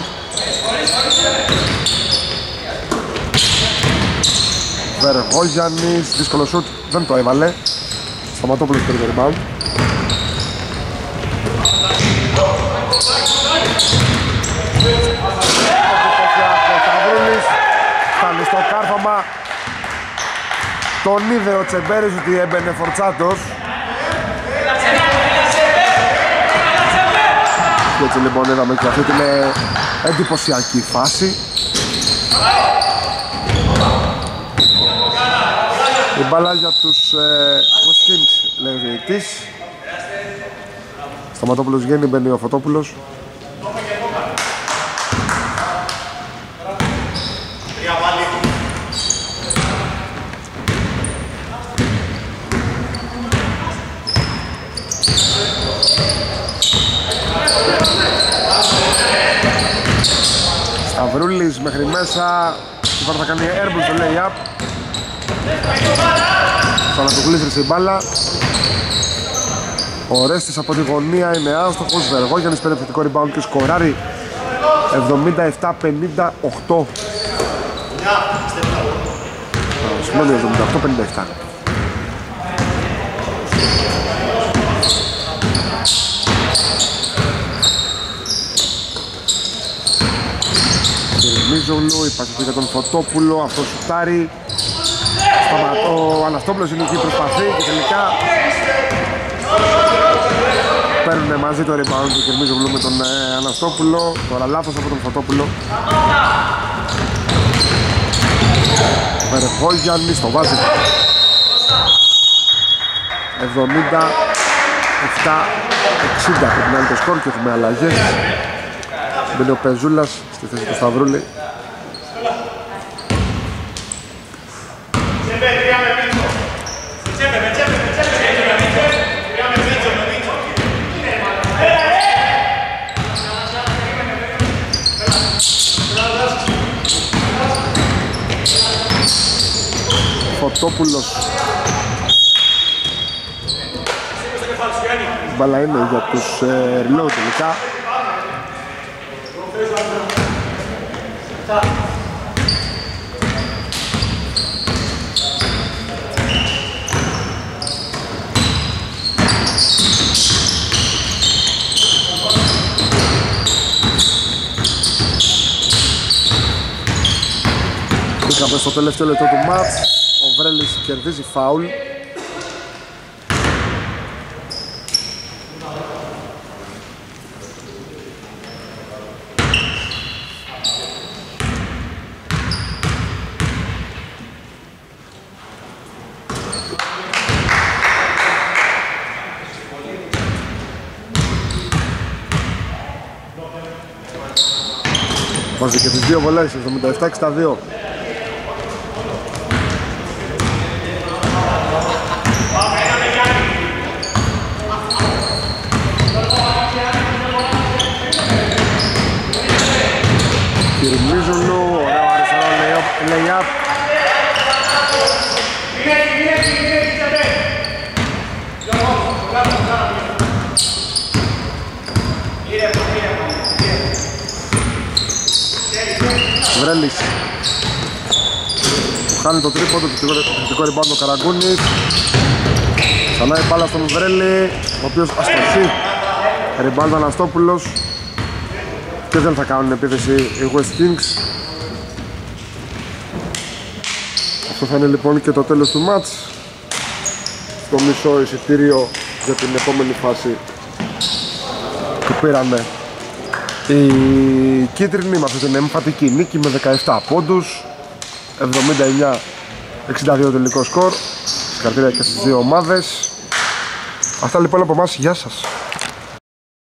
Βεργόγιαννης, δύσκολο σουτ, δεν το έβαλε. Σταματόπουλος παίρνει το rebound. Φτάνει στο κάρφαμα. Τον είδε ο Τσεμπέρης ότι έμπαινε φορτσάτος. Και έτσι λοιπόν είδαμε και αυτή την εντυπωσιακή φάση. Η μπάλα για τους Βοσκίνς, λέει ο διαιτητής. Σταματόπουλος βγαίνει, μπαίνει ο Φωτόπουλος. Σταυρούλης μέχρι μέσα. Τώρα θα κάνει airball στο lay-up. Θα να του γλύφρισε η μπάλα. Ο Ρέστης από τη γωνία είναι άστοχος. Βεργόγιαννης παίρνει επιθετικό rebound και σκοράρει εβδομήντα επτά πενήντα οκτώ. Συγγνώμη, εβδομήντα οκτώ πενήντα επτά. Μίζολου, υπάρχει για τον Φωτόπουλο, αυτό σουτάρει. Ο Αναστόπουλος είναι εκεί, προσπαθεί και τελικά παίρνουν μαζί το rebound του Κερμίζογλου με τον ε, Αναστόπουλο. Τώρα λάθος από τον Φωτόπουλο. Βεργόγιαννης το βάζει. εβδομήντα επτά εξήντα πρέπει να είναι το σκορ και έχουμε αλλαγές. Μπαίνει ο Πεζούλας στη θέση του Σταυρούλη. Φωτόπουλος. Μπάλα είναι για τους ε, Ριλόου τελικά. Μπήκαμε στο τελευταίο λεπτό του μάτς. Ο Βρέλης κερδίζει φάουλ. Βάζει και τις δύο βολές, εβδομήντα επτά εξήντα δύο. Κυρμίζουνου, ωραίο αριστερό lay-up. Βρέλης χάνει το τρίποντο, το θετικό rebound ο Καραγκούνης. Ξανά η μπάλα στον Βρέλη, ο οποίος αστοχεί. Rebound Αναστόπουλος και δεν θα κάνουν επίθεση οι West Kings. Αυτό θα είναι λοιπόν και το τέλος του μάτς. Το μισό εισιτήριο για την επόμενη φάση που πήραμε οι κίτρινοι με αυτή την εμφατική νίκη με δεκαεπτά πόντους, εβδομήντα εννιά εξήντα δύο τελικό σκορ. Συγχαρητήρια και στις δύο ομάδες. Αυτά λοιπόν από εμάς, γεια σας.